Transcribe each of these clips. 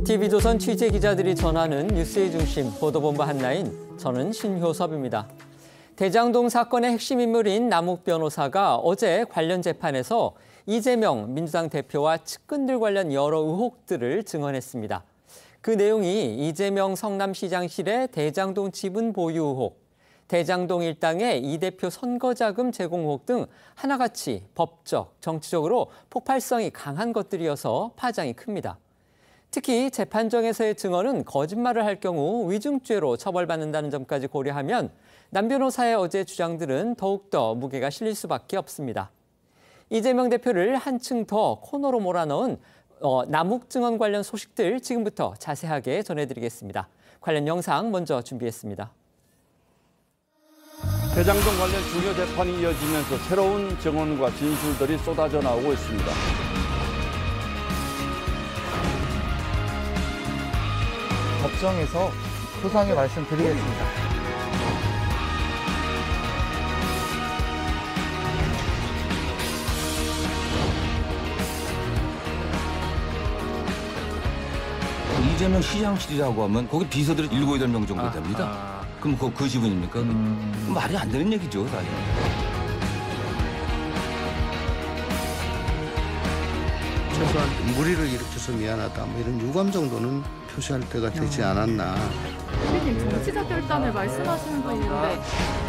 TV조선 취재기자들이 전하는 뉴스의 중심, 보도본부 한라인, 저는 신효섭입니다. 대장동 사건의 핵심 인물인 남욱 변호사가 어제 관련 재판에서 이재명 민주당 대표와 측근들 관련 여러 의혹들을 증언했습니다. 그 내용이 이재명 성남시장실의 대장동 지분 보유 의혹, 대장동 일당의 이 대표 선거자금 제공 의혹 등 하나같이 법적, 정치적으로 폭발성이 강한 것들이어서 파장이 큽니다. 특히 재판정에서의 증언은 거짓말을 할 경우 위증죄로 처벌받는다는 점까지 고려하면 남 변호사의 어제 주장들은 더욱더 무게가 실릴 수밖에 없습니다. 이재명 대표를 한층 더 코너로 몰아넣은 남욱 증언 관련 소식들 지금부터 자세하게 전해드리겠습니다. 관련 영상 먼저 준비했습니다. 대장동 관련 중요 재판이 이어지면서 새로운 증언과 진술들이 쏟아져 나오고 있습니다. 법정에서 소상히 말씀드리겠습니다. 이재명 시장실이라고 하면 거기 비서들이 7, 8명 정도 됩니다. 그럼 그 지분입니까? 말이 안 되는 얘기죠, 사실. 최소한 무리를 일으켜서 미안하다, 뭐 이런 유감 정도는 표시할 때가 되지 않았나. 선생님, 정치자 결단을 말씀하시는 거 있는데.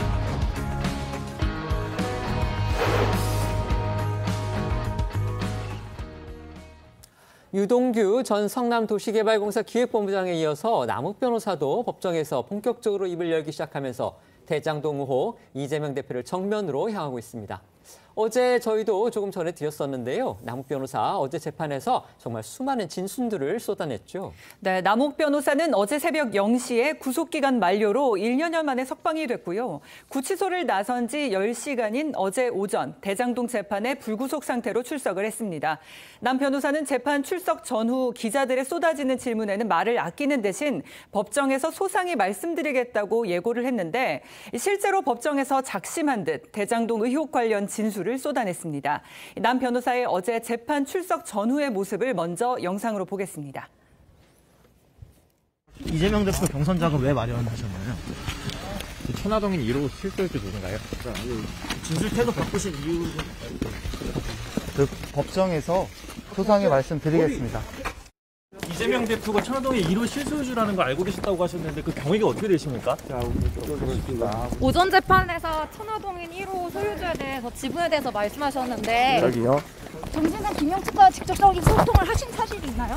유동규 전 성남도시개발공사 기획본부장에 이어서 남욱 변호사도 법정에서 본격적으로 입을 열기 시작하면서 대장동 의혹, 이재명 대표를 정면으로 향하고 있습니다. 어제 저희도 조금 전에 드렸었는데요. 남욱 변호사 어제 재판에서 정말 수많은 진술들을 쏟아냈죠. 네, 남욱 변호사는 어제 새벽 0시에 구속기간 만료로 1년여 만에 석방이 됐고요. 구치소를 나선 지 10시간인 어제 오전 대장동 재판에 불구속 상태로 출석을 했습니다. 남 변호사는 재판 출석 전후 기자들의 쏟아지는 질문에는 말을 아끼는 대신 법정에서 소상히 말씀드리겠다고 예고를 했는데 실제로 법정에서 작심한 듯 대장동 의혹 관련 진술을 쏟아냈습니다. 남 변호사의 어제 재판 출석 전후의 모습을 먼저 영상으로 보겠습니다. 이재명 대표 경선 자금 왜 마련하셨나요? 천화동인 1호 실소유주 누군가요? 진술 태도 바꾸신 이유는? 법정에서 소상히 말씀드리겠습니다. 이재명 대표가 천화동의 1호 실소유주라는 걸 알고 계셨다고 하셨는데 그 경위가 어떻게 되십니까? 오전 재판에서 천화동인 1호 소유주에 대해서 지분에 대해서 말씀하셨는데 여기요. 정진상 김영춘과 직접적인 소통을 하신 사실이 있나요?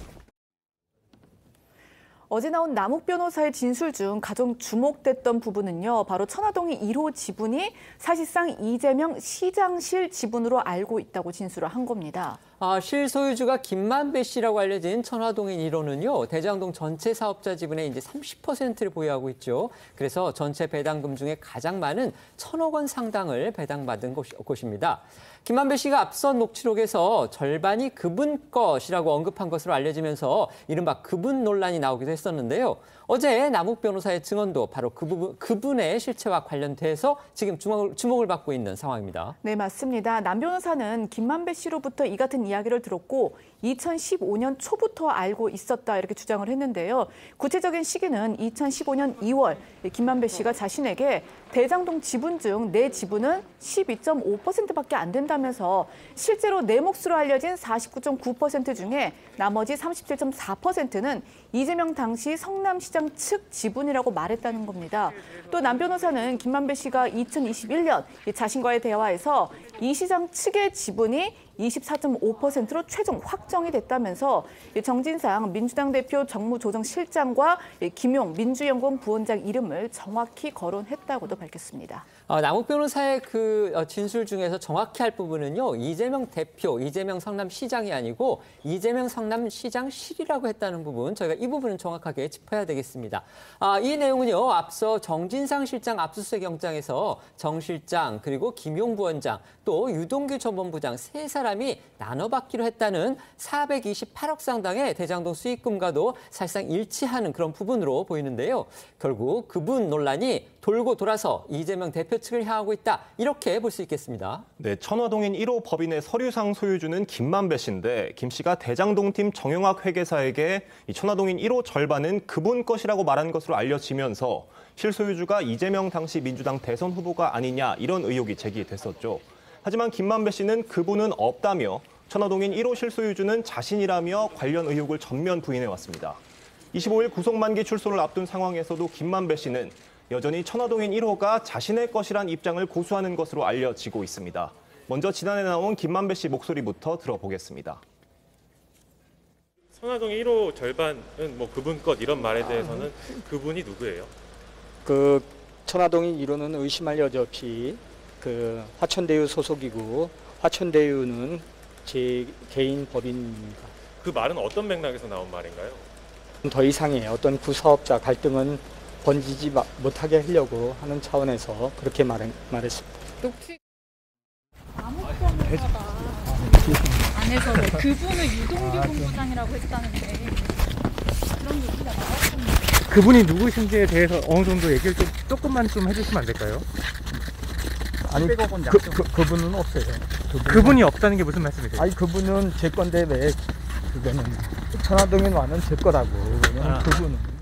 어제 나온 남욱 변호사의 진술 중 가장 주목됐던 부분은요. 바로 천화동의 1호 지분이 사실상 이재명 시장실 지분으로 알고 있다고 진술을 한 겁니다. 실소유주가 김만배 씨라고 알려진 천화동인 1호는요. 대장동 전체 사업자 지분의 이제 30%를 보유하고 있죠. 그래서 전체 배당금 중에 가장 많은 1,000억 원 상당을 배당받은 곳입니다. 김만배 씨가 앞선 녹취록에서 절반이 그분 것이라고 언급한 것으로 알려지면서 이른바 그분 논란이 나오기도 했었는데요. 어제 남욱 변호사의 증언도 바로 그분의 실체와 관련돼서 지금 주목을 받고 있는 상황입니다. 네, 맞습니다. 남 변호사는 김만배 씨로부터 이 같은 이야기를 들었고 2015년 초부터 알고 있었다 이렇게 주장을 했는데요. 구체적인 시기는 2015년 2월 김만배 씨가 자신에게 대장동 지분 중 내 지분은 12.5%밖에 안 된다면서 실제로 내 몫으로 알려진 49.9% 중에 나머지 37.4%는 이재명 당시 성남시장 측 지분이라고 말했다는 겁니다. 또 남 변호사는 김만배 씨가 2021년 자신과의 대화에서 이 시장 측의 지분이 24.5%로 최종 확정이 됐다면서 정진상 민주당 대표 정무조정실장과 김용 민주연구원 부원장 이름을 정확히 거론했다고도 밝혔습니다. 남욱 변호사의 그 진술 중에서 정확히 할 부분은요. 이재명 대표, 이재명 성남시장이 아니고 이재명 성남시장실이라고 했다는 부분, 저희가 이 부분은 정확하게 짚어야 되겠습니다. 이 내용은요. 앞서 정진상 실장 압수수색 영장에서 정 실장 그리고 김용 부원장 또 유동규 전 본부장 세 사람 사람이 나눠받기로 했다는 428억 상당의 대장동 수익금과도 사실상 일치하는 그런 부분으로 보이는데요. 결국 그분 논란이 돌고 돌아서 이재명 대표 측을 향하고 있다. 이렇게 볼 수 있겠습니다. 네, 천화동인 1호 법인의 서류상 소유주는 김만배 씨인데 김 씨가 대장동팀 정영학 회계사에게 이 천화동인 1호 절반은 그분 것이라고 말한 것으로 알려지면서 실소유주가 이재명 당시 민주당 대선 후보가 아니냐 이런 의혹이 제기됐었죠. 하지만 김만배 씨는 그분은 없다며 천화동인 1호 실소유주는 자신이라며 관련 의혹을 전면 부인해왔습니다. 25일 구속 만기 출소를 앞둔 상황에서도 김만배 씨는 여전히 천화동인 1호가 자신의 것이란 입장을 고수하는 것으로 알려지고 있습니다. 먼저 지난해 나온 김만배 씨 목소리부터 들어보겠습니다. 천화동의 1호 절반은 뭐 그분 것 이런 말에 대해서는 그분이 누구예요? 그 천화동인 1호는 의심할 여지 없이 그 화천대유 소속이고 화천대유는 제 개인 법인입니다. 그 말은 어떤 맥락에서 나온 말인가요? 더 이상의 어떤 구사업자 갈등은 번지지 못하게 하려고 하는 차원에서 그렇게 말했습니다. 안에서 그분을 유동규 본부장이라고 했다는데 그런 얘기가 나왔습니다. 그분이 누구신지에 대해서 어느 정도 얘기를 조금만 좀 해주시면 안 될까요? 아니, 그분은 없어요. 그분이 없다는 게 무슨 말씀이세요? 아니, 그분은 제 건데 왜 그거는 천화동인 와는 제 거라고. 그분은.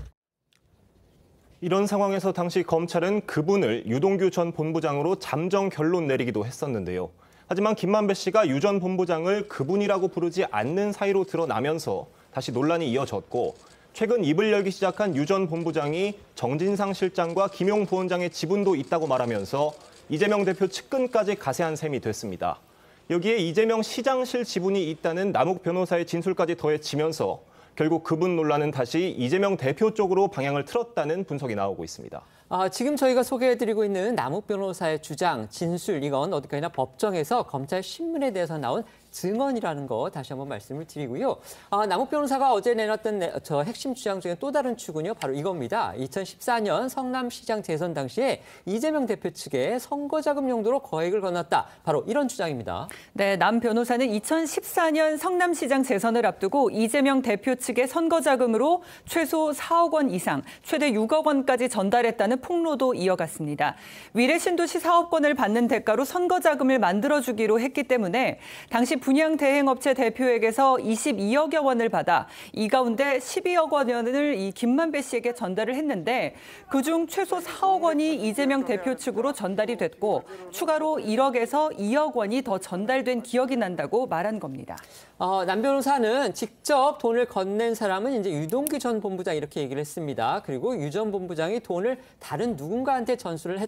이런 상황에서 당시 검찰은 그분을 유동규 전 본부장으로 잠정 결론 내리기도 했었는데요. 하지만 김만배 씨가 유 전 본부장을 그분이라고 부르지 않는 사이로 드러나면서 다시 논란이 이어졌고 최근 입을 열기 시작한 유 전 본부장이 정진상 실장과 김용 부원장의 지분도 있다고 말하면서 이재명 대표 측근까지 가세한 셈이 됐습니다. 여기에 이재명 시장실 지분이 있다는 남욱 변호사의 진술까지 더해지면서 결국 그분 논란은 다시 이재명 대표 쪽으로 방향을 틀었다는 분석이 나오고 있습니다. 지금 저희가 소개해드리고 있는 남욱 변호사의 주장, 진술, 이건 어디까지나 법정에서 검찰 신문에 대해서 나온 증언이라는 거 다시 한번 말씀을 드리고요. 남욱 변호사가 어제 내놨던 저 핵심 주장 중에 또 다른 축은요. 바로 이겁니다. 2014년 성남시장 재선 당시에 이재명 대표 측에 선거자금 용도로 거액을 건넸다. 바로 이런 주장입니다. 네, 남 변호사는 2014년 성남시장 재선을 앞두고 이재명 대표 측의 선거자금으로 최소 4억 원 이상, 최대 6억 원까지 전달했다는 폭로도 이어갔습니다. 위례신도시 사업권을 받는 대가로 선거자금을 만들어주기로 했기 때문에 당시 분양 대행업체 대표에게서 22억여 원을 받아 이 가운데 12억 원을 이 김만배 씨에게 전달을 했는데 그중 최소 4억 원이 이재명 대표 측으로 전달이 됐고 추가로 1억에서 2억 원이 더 전달된 기억이 난다고 말한 겁니다. 남 변호사는 직접 돈을 건넨 사람은 이제 유동규 전 본부장 이렇게 얘기를 했습니다. 그리고 유 전 본부장이 돈을 다른 누군가한테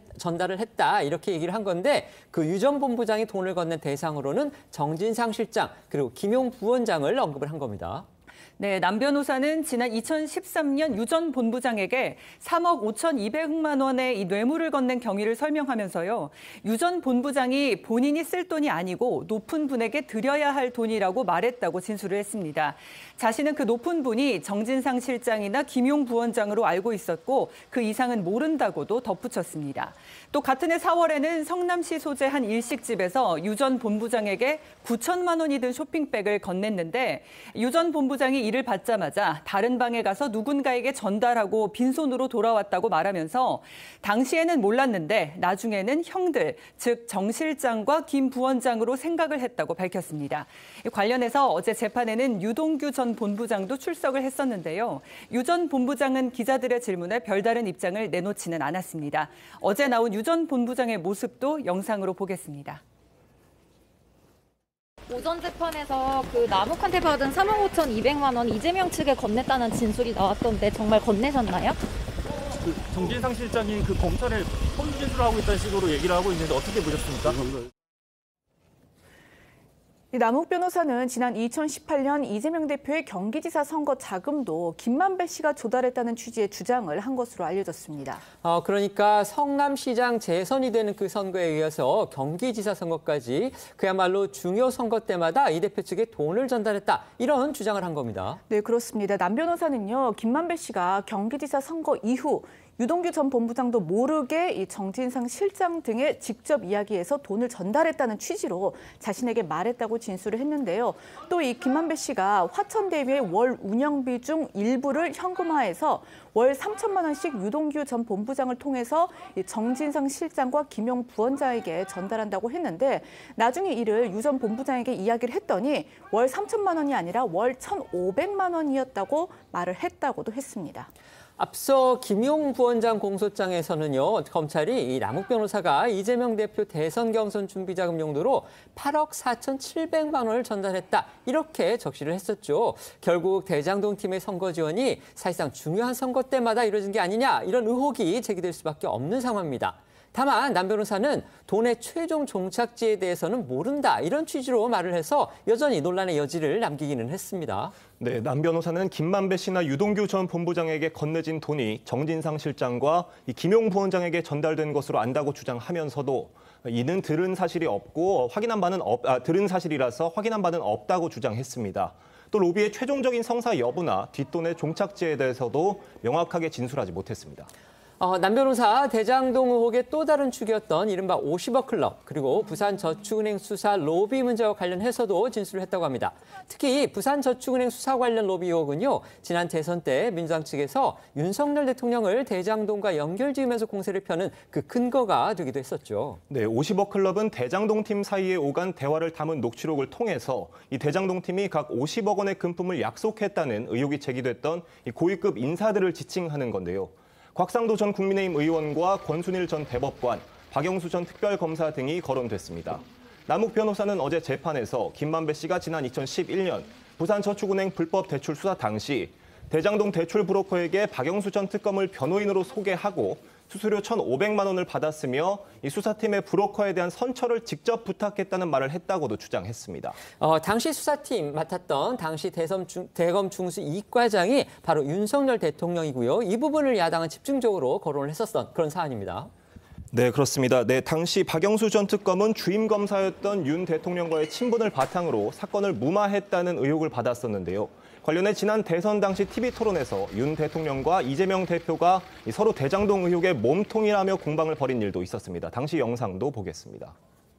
전달을 했다 이렇게 얘기를 한 건데 그 유 전 본부장이 돈을 건넨 대상으로는 정진상 실장 그리고 김용 부원장을 언급을 한 겁니다. 네, 남 변호사는 지난 2013년 유 전 본부장에게 3억 5,200만 원의 이 뇌물을 건넨 경위를 설명하면서요. 유 전 본부장이 본인이 쓸 돈이 아니고 높은 분에게 드려야 할 돈이라고 말했다고 진술을 했습니다. 자신은 그 높은 분이 정진상 실장이나 김용 부원장으로 알고 있었고 그 이상은 모른다고도 덧붙였습니다. 또 같은 해 4월에는 성남시 소재 한 일식집에서 유 전 본부장에게 9천만 원이 든 쇼핑백을 건넸는데 유 전 본부장이 이를 받자마자 다른 방에 가서 누군가에게 전달하고 빈손으로 돌아왔다고 말하면서 당시에는 몰랐는데 나중에는 형들, 즉 정 실장과 김 부원장으로 생각을 했다고 밝혔습니다. 관련해서 어제 재판에는 유동규 전 본부장도 출석을 했었는데요. 유 전 본부장은 기자들의 질문에 별다른 입장을 내놓지는 않았습니다. 어제 나온 유 전 본부장의 모습도 영상으로 보겠습니다. 오전 재판에서 그 남욱한테 받은 3억 5,200만 원 이재명 측에 건넸다는 진술이 나왔던데 정말 건네셨나요? 그 정진상 실장이 그 검찰에 허위 진술하고 있다는 식으로 얘기를 하고 있는데 어떻게 보셨습니까? 남욱 변호사는 지난 2018년 이재명 대표의 경기지사 선거 자금도 김만배 씨가 조달했다는 취지의 주장을 한 것으로 알려졌습니다. 그러니까 성남시장 재선이 되는 그 선거에 이어서 경기지사 선거까지 그야말로 중요 선거 때마다 이 대표 측에 돈을 전달했다. 이런 주장을 한 겁니다. 네, 그렇습니다. 남 변호사는요. 김만배 씨가 경기지사 선거 이후 유동규 전 본부장도 모르게 이 정진상 실장 등에 직접 이야기해서 돈을 전달했다는 취지로 자신에게 말했다고 진술을 했는데요. 또 이 김만배 씨가 화천대유의 월 운영비 중 일부를 현금화해서 월 3천만 원씩 유동규 전 본부장을 통해서 이 정진상 실장과 김용 부원장에게 전달한다고 했는데 나중에 이를 유 전 본부장에게 이야기를 했더니 월 3천만 원이 아니라 월 1,500만 원이었다고 말을 했다고도 했습니다. 앞서 김용 부원장 공소장에서는요, 검찰이 이 남욱 변호사가 이재명 대표 대선 경선 준비 자금 용도로 8억 4,700만 원을 전달했다, 이렇게 적시를 했었죠. 결국 대장동 팀의 선거 지원이 사실상 중요한 선거 때마다 이루어진 게 아니냐, 이런 의혹이 제기될 수밖에 없는 상황입니다. 다만 남 변호사는 돈의 최종 종착지에 대해서는 모른다, 이런 취지로 말을 해서 여전히 논란의 여지를 남기기는 했습니다. 네, 남 변호사는 김만배 씨나 유동규 전 본부장에게 건네진 돈이 정진상 실장과 이 김용 부원장에게 전달된 것으로 안다고 주장하면서도 이는 들은 사실이 없고 들은 사실이라서 확인한 바는 없다고 주장했습니다. 또 로비의 최종적인 성사 여부나 뒷돈의 종착지에 대해서도 명확하게 진술하지 못했습니다. 남 변호사 대장동 의혹의 또 다른 축이었던 이른바 50억 클럽, 그리고 부산저축은행 수사 로비 문제와 관련해서도 진술을 했다고 합니다. 특히 부산저축은행 수사 관련 로비 의혹은요, 지난 대선 때 민주당 측에서 윤석열 대통령을 대장동과 연결지으면서 공세를 펴는 그 근거가 되기도 했었죠. 네, 50억 클럽은 대장동 팀 사이에 오간 대화를 담은 녹취록을 통해서 이 대장동 팀이 각 50억 원의 금품을 약속했다는 의혹이 제기됐던 이 고위급 인사들을 지칭하는 건데요. 곽상도 전 국민의힘 의원과 권순일 전 대법관, 박영수 전 특별검사 등이 거론됐습니다. 남욱 변호사는 어제 재판에서 김만배 씨가 지난 2011년 부산저축은행 불법 대출 수사 당시 대장동 대출 브로커에게 박영수 전 특검을 변호인으로 소개하고 수수료 1,500만 원을 받았으며 이 수사팀의 브로커에 대한 선처를 직접 부탁했다는 말을 했다고도 주장했습니다. 당시 수사팀 맡았던 당시 대검 중수 이과장이 바로 윤석열 대통령이고요. 이 부분을 야당은 집중적으로 거론을 했었던 그런 사안입니다. 네, 그렇습니다. 네, 당시 박영수 전 특검은 주임 검사였던 윤 대통령과의 친분을 바탕으로 사건을 무마했다는 의혹을 받았었는데요. 관련해 지난 대선 당시 TV 토론에서 윤 대통령과 이재명 대표가 서로 대장동 의혹에 몸통이라며 공방을 벌인 일도 있었습니다. 당시 영상도 보겠습니다.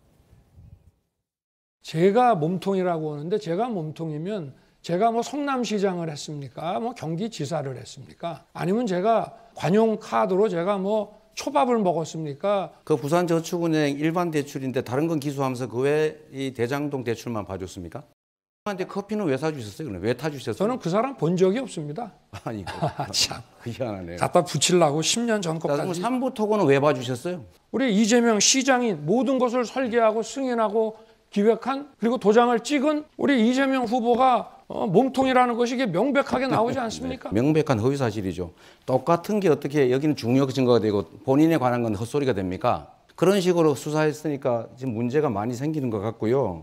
제가 몸통이라고 하는데, 제가 몸통이면 제가 뭐 성남시장을 했습니까? 뭐 경기지사를 했습니까? 아니면 제가 관용 카드로 제가 뭐 초밥을 먹었습니까? 그 부산저축은행 일반 대출인데 다른 건 기소하면서 그 왜 이 대장동 대출만 봐줬습니까? 한테 커피는 왜 사주셨어요? 왜 타주셨어요? 저는 그 사람 본 적이 없습니다. 아니, 참 희한하네요. 갖다 붙이려고 10년 전 것까지. 삼부 토건은 왜 봐주셨어요? 우리 이재명 시장이 모든 것을 설계하고 승인하고 기획한, 그리고 도장을 찍은 우리 이재명 후보가 몸통이라는 것이 이게 명백하게 나오지 않습니까? 네, 명백한 허위사실이죠. 똑같은 게 어떻게 여기는 중요 증거가 되고 본인에 관한 건 헛소리가 됩니까? 그런 식으로 수사했으니까 지금 문제가 많이 생기는 것 같고요.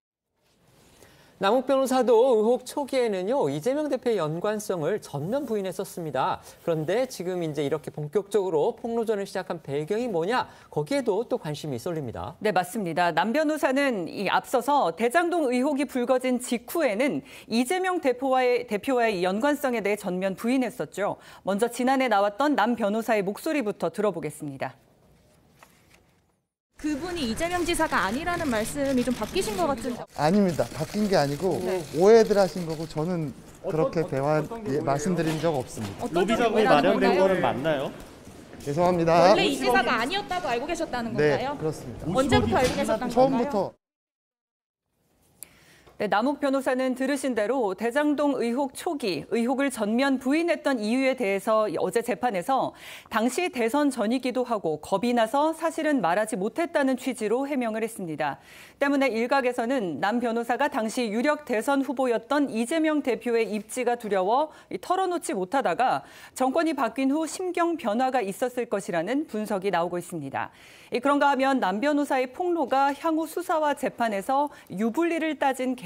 남욱 변호사도 의혹 초기에는요, 이재명 대표의 연관성을 전면 부인했었습니다. 그런데 지금 이제 이렇게 본격적으로 폭로전을 시작한 배경이 뭐냐, 거기에도 또 관심이 쏠립니다. 네, 맞습니다. 남 변호사는 앞서서 대장동 의혹이 불거진 직후에는 이재명 대표와의 연관성에 대해 전면 부인했었죠. 먼저 지난해 나왔던 남 변호사의 목소리부터 들어보겠습니다. 그분이 이재명 지사가 아니라는 말씀이 좀 바뀌신 것 같은데. 아닙니다. 바뀐 게 아니고 오해들 하신 거고, 저는 그렇게 말씀드린 적 없습니다. 로비 자금이 마련된 거는 맞나요? 죄송합니다. 원래 이 지사가 아니었다고 알고 계셨다는 건가요? 네, 그렇습니다. 언제부터 알고 계셨던 건가요? 처음부터. 네, 남욱 변호사는 들으신 대로 대장동 의혹 초기, 의혹을 전면 부인했던 이유에 대해서 어제 재판에서 당시 대선 전이기도 하고 겁이 나서 사실은 말하지 못했다는 취지로 해명을 했습니다. 때문에 일각에서는 남 변호사가 당시 유력 대선 후보였던 이재명 대표의 입지가 두려워 털어놓지 못하다가 정권이 바뀐 후 심경 변화가 있었을 것이라는 분석이 나오고 있습니다. 그런가 하면 남 변호사의 폭로가 향후 수사와 재판에서 유불리를 따진 개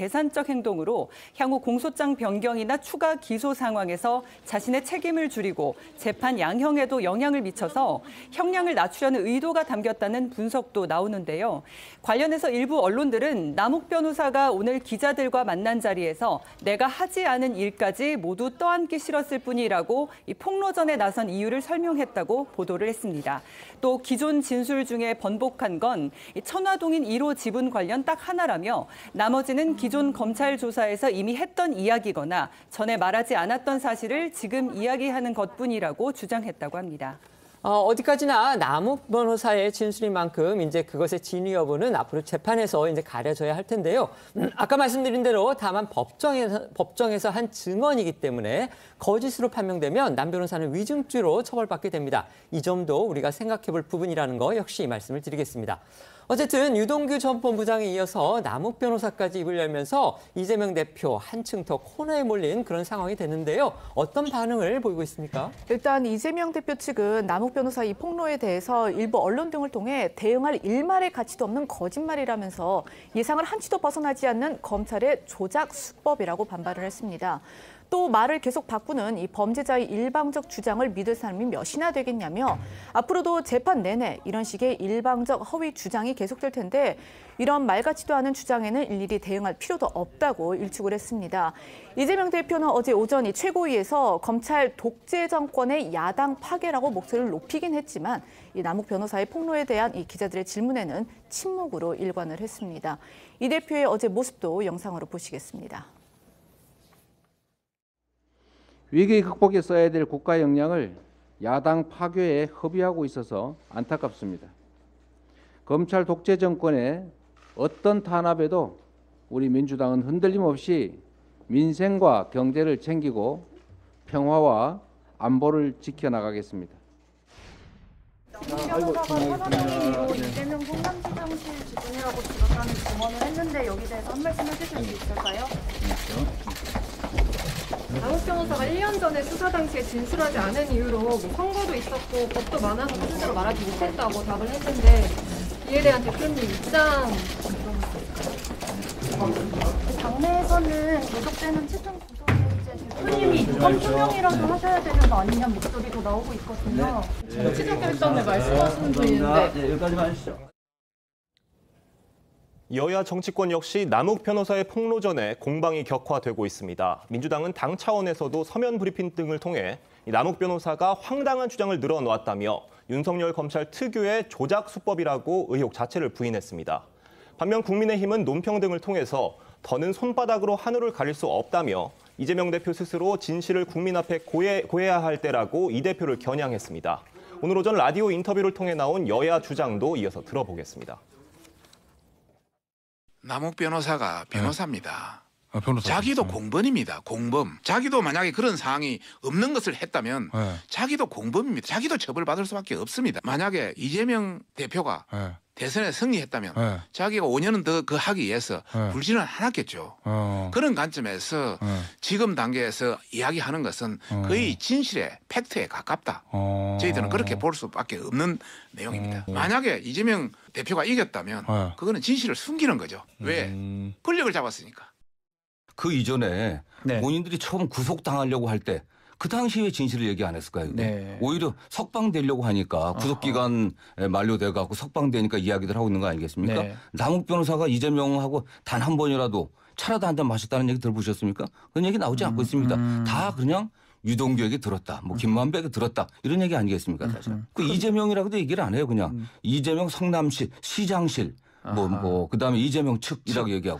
계산적 행동으로 향후 공소장 변경이나 추가 기소 상황에서 자신의 책임을 줄이고 재판 양형에도 영향을 미쳐서 형량을 낮추려는 의도가 담겼다는 분석도 나오는데요. 관련해서 일부 언론들은 남욱 변호사가 오늘 기자들과 만난 자리에서 내가 하지 않은 일까지 모두 떠안기 싫었을 뿐이라고 이 폭로전에 나선 이유를 설명했다고 보도를 했습니다. 또 기존 진술 중에 번복한 건 천화동인 1호 지분 관련 딱 하나라며 나머지는 기존 검찰 조사에서 이미 했던 이야기거나 전에 말하지 않았던 사실을 지금 이야기하는 것뿐이라고 주장했다고 합니다. 어디까지나 남욱 변호사의 진술인 만큼 이제 그것의 진위 여부는 앞으로 재판에서 이제 가려져야 할 텐데요. 아까 말씀드린 대로 다만 법정에서 한 증언이기 때문에 거짓으로 판명되면 남 변호사는 위증죄로 처벌받게 됩니다. 이 점도 우리가 생각해 볼 부분이라는 거 역시 말씀을 드리겠습니다. 어쨌든 유동규 전 본부장에 이어서 남욱 변호사까지 입을 열면서 이재명 대표 한층 더 코너에 몰린 그런 상황이 됐는데요. 어떤 반응을 보이고 있습니까? 일단 이재명 대표 측은 남욱 변호사 이 폭로에 대해서 일부 언론 등을 통해 대응할 일말의 가치도 없는 거짓말이라면서 예상을 한치도 벗어나지 않는 검찰의 조작 수법이라고 반발을 했습니다. 또 말을 계속 바꾸는 이 범죄자의 일방적 주장을 믿을 사람이 몇이나 되겠냐며 앞으로도 재판 내내 이런 식의 일방적 허위 주장이 계속될 텐데 이런 말 같지도 않은 주장에는 일일이 대응할 필요도 없다고 일축을 했습니다. 이재명 대표는 어제 오전 이 최고위에서 검찰 독재 정권의 야당 파괴라고 목소리를 높이긴 했지만 이 남욱 변호사의 폭로에 대한 이 기자들의 질문에는 침묵으로 일관을 했습니다. 이 대표의 어제 모습도 영상으로 보시겠습니다. 위기 극복에 써야 될 국가 역량을 야당 파괴에 허비하고 있어서 안타깝습니다. 검찰 독재 정권의 어떤 탄압에도 우리 민주당은 흔들림 없이 민생과 경제를 챙기고 평화와 안보를 지켜나가겠습니다. 변호사가 천화동인으로 이재명 성남시장실 지분이라고 들었다는 증언을 했는데 여기 대해서 한 말씀 해주실 수 있을까요? 남욱 변호사가 1년 전에 수사 당시에 진술하지 않은 이유로 뭐 선거도 있었고 법도 많아서 스스로 말하지 못했다고 답을 했는데 이에 대한 대표님 입장 당내에서는 계속되는 채점 구성에 이제 대표님이 유감 표명이라도 하셔야 되는 거 아니냐 목소리도 나오고 있거든요. 정치적 결단을 말씀하시는 분인데 네, 여기까지만 하시죠. 여야 정치권 역시 남욱 변호사의 폭로전에 공방이 격화되고 있습니다. 민주당은 당 차원에서도 서면 브리핑 등을 통해 남욱 변호사가 황당한 주장을 늘어놓았다며 윤석열 검찰 특유의 조작 수법이라고 의혹 자체를 부인했습니다. 반면 국민의힘은 논평 등을 통해서 더는 손바닥으로 하늘을 가릴 수 없다며 이재명 대표 스스로 진실을 국민 앞에 고해야 할 때라고 이 대표를 겨냥했습니다. 오늘 오전 라디오 인터뷰를 통해 나온 여야 주장도 이어서 들어보겠습니다. 남욱 변호사가 변호사입니다. 자기도 공범입니다. 공범. 자기도 만약에 그런 사항이 없는 것을 했다면 자기도 공범입니다. 자기도 처벌받을 수밖에 없습니다. 만약에 이재명 대표가 대선에 승리했다면 자기가 5년은 더 그 하기 위해서 불신을 안 했겠죠. 그런 관점에서 지금 단계에서 이야기하는 것은 거의 진실에 팩트에 가깝다. 저희들은 그렇게 볼 수밖에 없는 내용입니다. 만약에 이재명 대표가 이겼다면 그거는 진실을 숨기는 거죠. 왜? 권력을 잡았으니까. 그 이전에 본인들이 처음 구속당하려고 할 때 그 당시에 왜 진실을 얘기 안 했을까요? 네. 오히려 석방되려고 하니까 구속기간 만료돼갖고 석방되니까 이야기들 하고 있는 거 아니겠습니까? 네. 남욱 변호사가 이재명하고 단 한 번이라도 차라도 한 잔 마셨다는 얘기 들어보셨습니까? 그런 얘기 나오지 않고 있습니다. 다 그냥 유동규에게 들었다, 뭐 김만배에게 들었다 이런 얘기 아니겠습니까? 사실. 그 이재명이라고도 얘기를 안 해요. 그냥 이재명 성남시 시장실 그다음에 이재명 측이라고 얘기하고.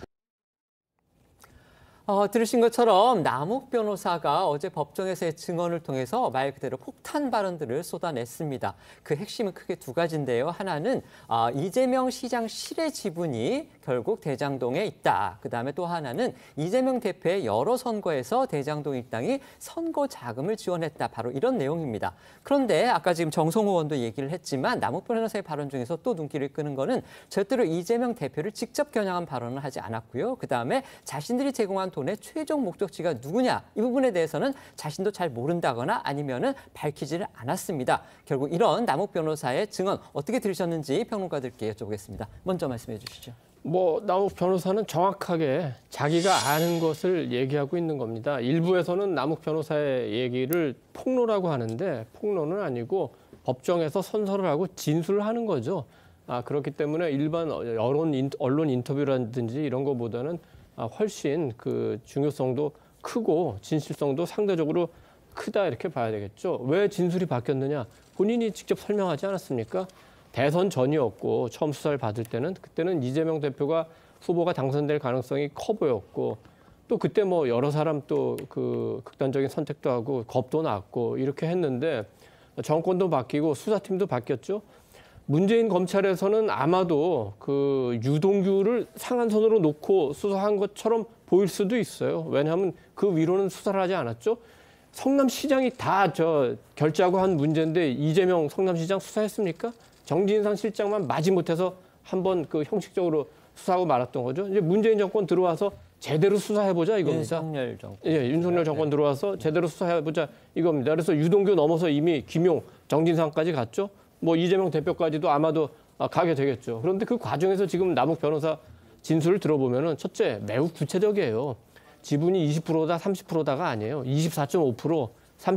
들으신 것처럼 남욱 변호사가 어제 법정에서의 증언을 통해서 말 그대로 폭탄 발언들을 쏟아냈습니다. 그 핵심은 크게 두 가지인데요. 하나는 이재명 시장실의 지분이 결국 대장동에 있다. 그다음에 또 하나는 이재명 대표의 여러 선거에서 대장동 일당이 선거 자금을 지원했다. 바로 이런 내용입니다. 그런데 아까 지금 정성호 의원도 얘기를 했지만 남욱 변호사의 발언 중에서 또 눈길을 끄는 거는 절대로 이재명 대표를 직접 겨냥한 발언을 하지 않았고요. 그다음에 자신들이 제공한 돈의 최종 목적지가 누구냐 이 부분에 대해서는 자신도 잘 모른다거나 아니면은 밝히지를 않았습니다. 결국 이런 남욱 변호사의 증언 어떻게 들으셨는지 평론가들께 여쭤보겠습니다. 먼저 말씀해 주시죠. 뭐 남욱 변호사는 정확하게 자기가 아는 것을 얘기하고 있는 겁니다. 일부에서는 남욱 변호사의 얘기를 폭로라고 하는데 폭로는 아니고 법정에서 선서를 하고 진술을 하는 거죠. 그렇기 때문에 일반 언론 인터뷰라든지 이런 거보다는 훨씬 그 중요성도 크고 진실성도 상대적으로 크다 이렇게 봐야 되겠죠. 왜 진술이 바뀌었느냐? 본인이 직접 설명하지 않았습니까? 대선 전이었고 처음 수사를 받을 때는 그때는 이재명 대표가 후보가 당선될 가능성이 커 보였고 또 그때 뭐 여러 사람 또 그 극단적인 선택도 하고 겁도 났고 이렇게 했는데 정권도 바뀌고 수사팀도 바뀌었죠. 문재인 검찰에서는 아마도 그 유동규를 상한선으로 놓고 수사한 것처럼 보일 수도 있어요. 왜냐하면 그 위로는 수사를 하지 않았죠. 성남시장이 다 결재하고 한 문제인데 이재명 성남시장 수사했습니까? 정진상 실장만 마지못해서 한번 그 형식적으로 수사하고 말았던 거죠. 이제 문재인 정권 들어와서 제대로 수사해보자 이겁니다. 윤석열 정권. 예, 윤석열 정권 들어와서 제대로 수사해보자 이겁니다. 그래서 유동규 넘어서 이미 김용, 정진상까지 갔죠. 뭐 이재명 대표까지도 아마도 가게 되겠죠. 그런데 그 과정에서 지금 남욱 변호사 진술을 들어보면은 첫째 매우 구체적이에요. 지분이 20%다 30%다가 아니에요. 24.5%,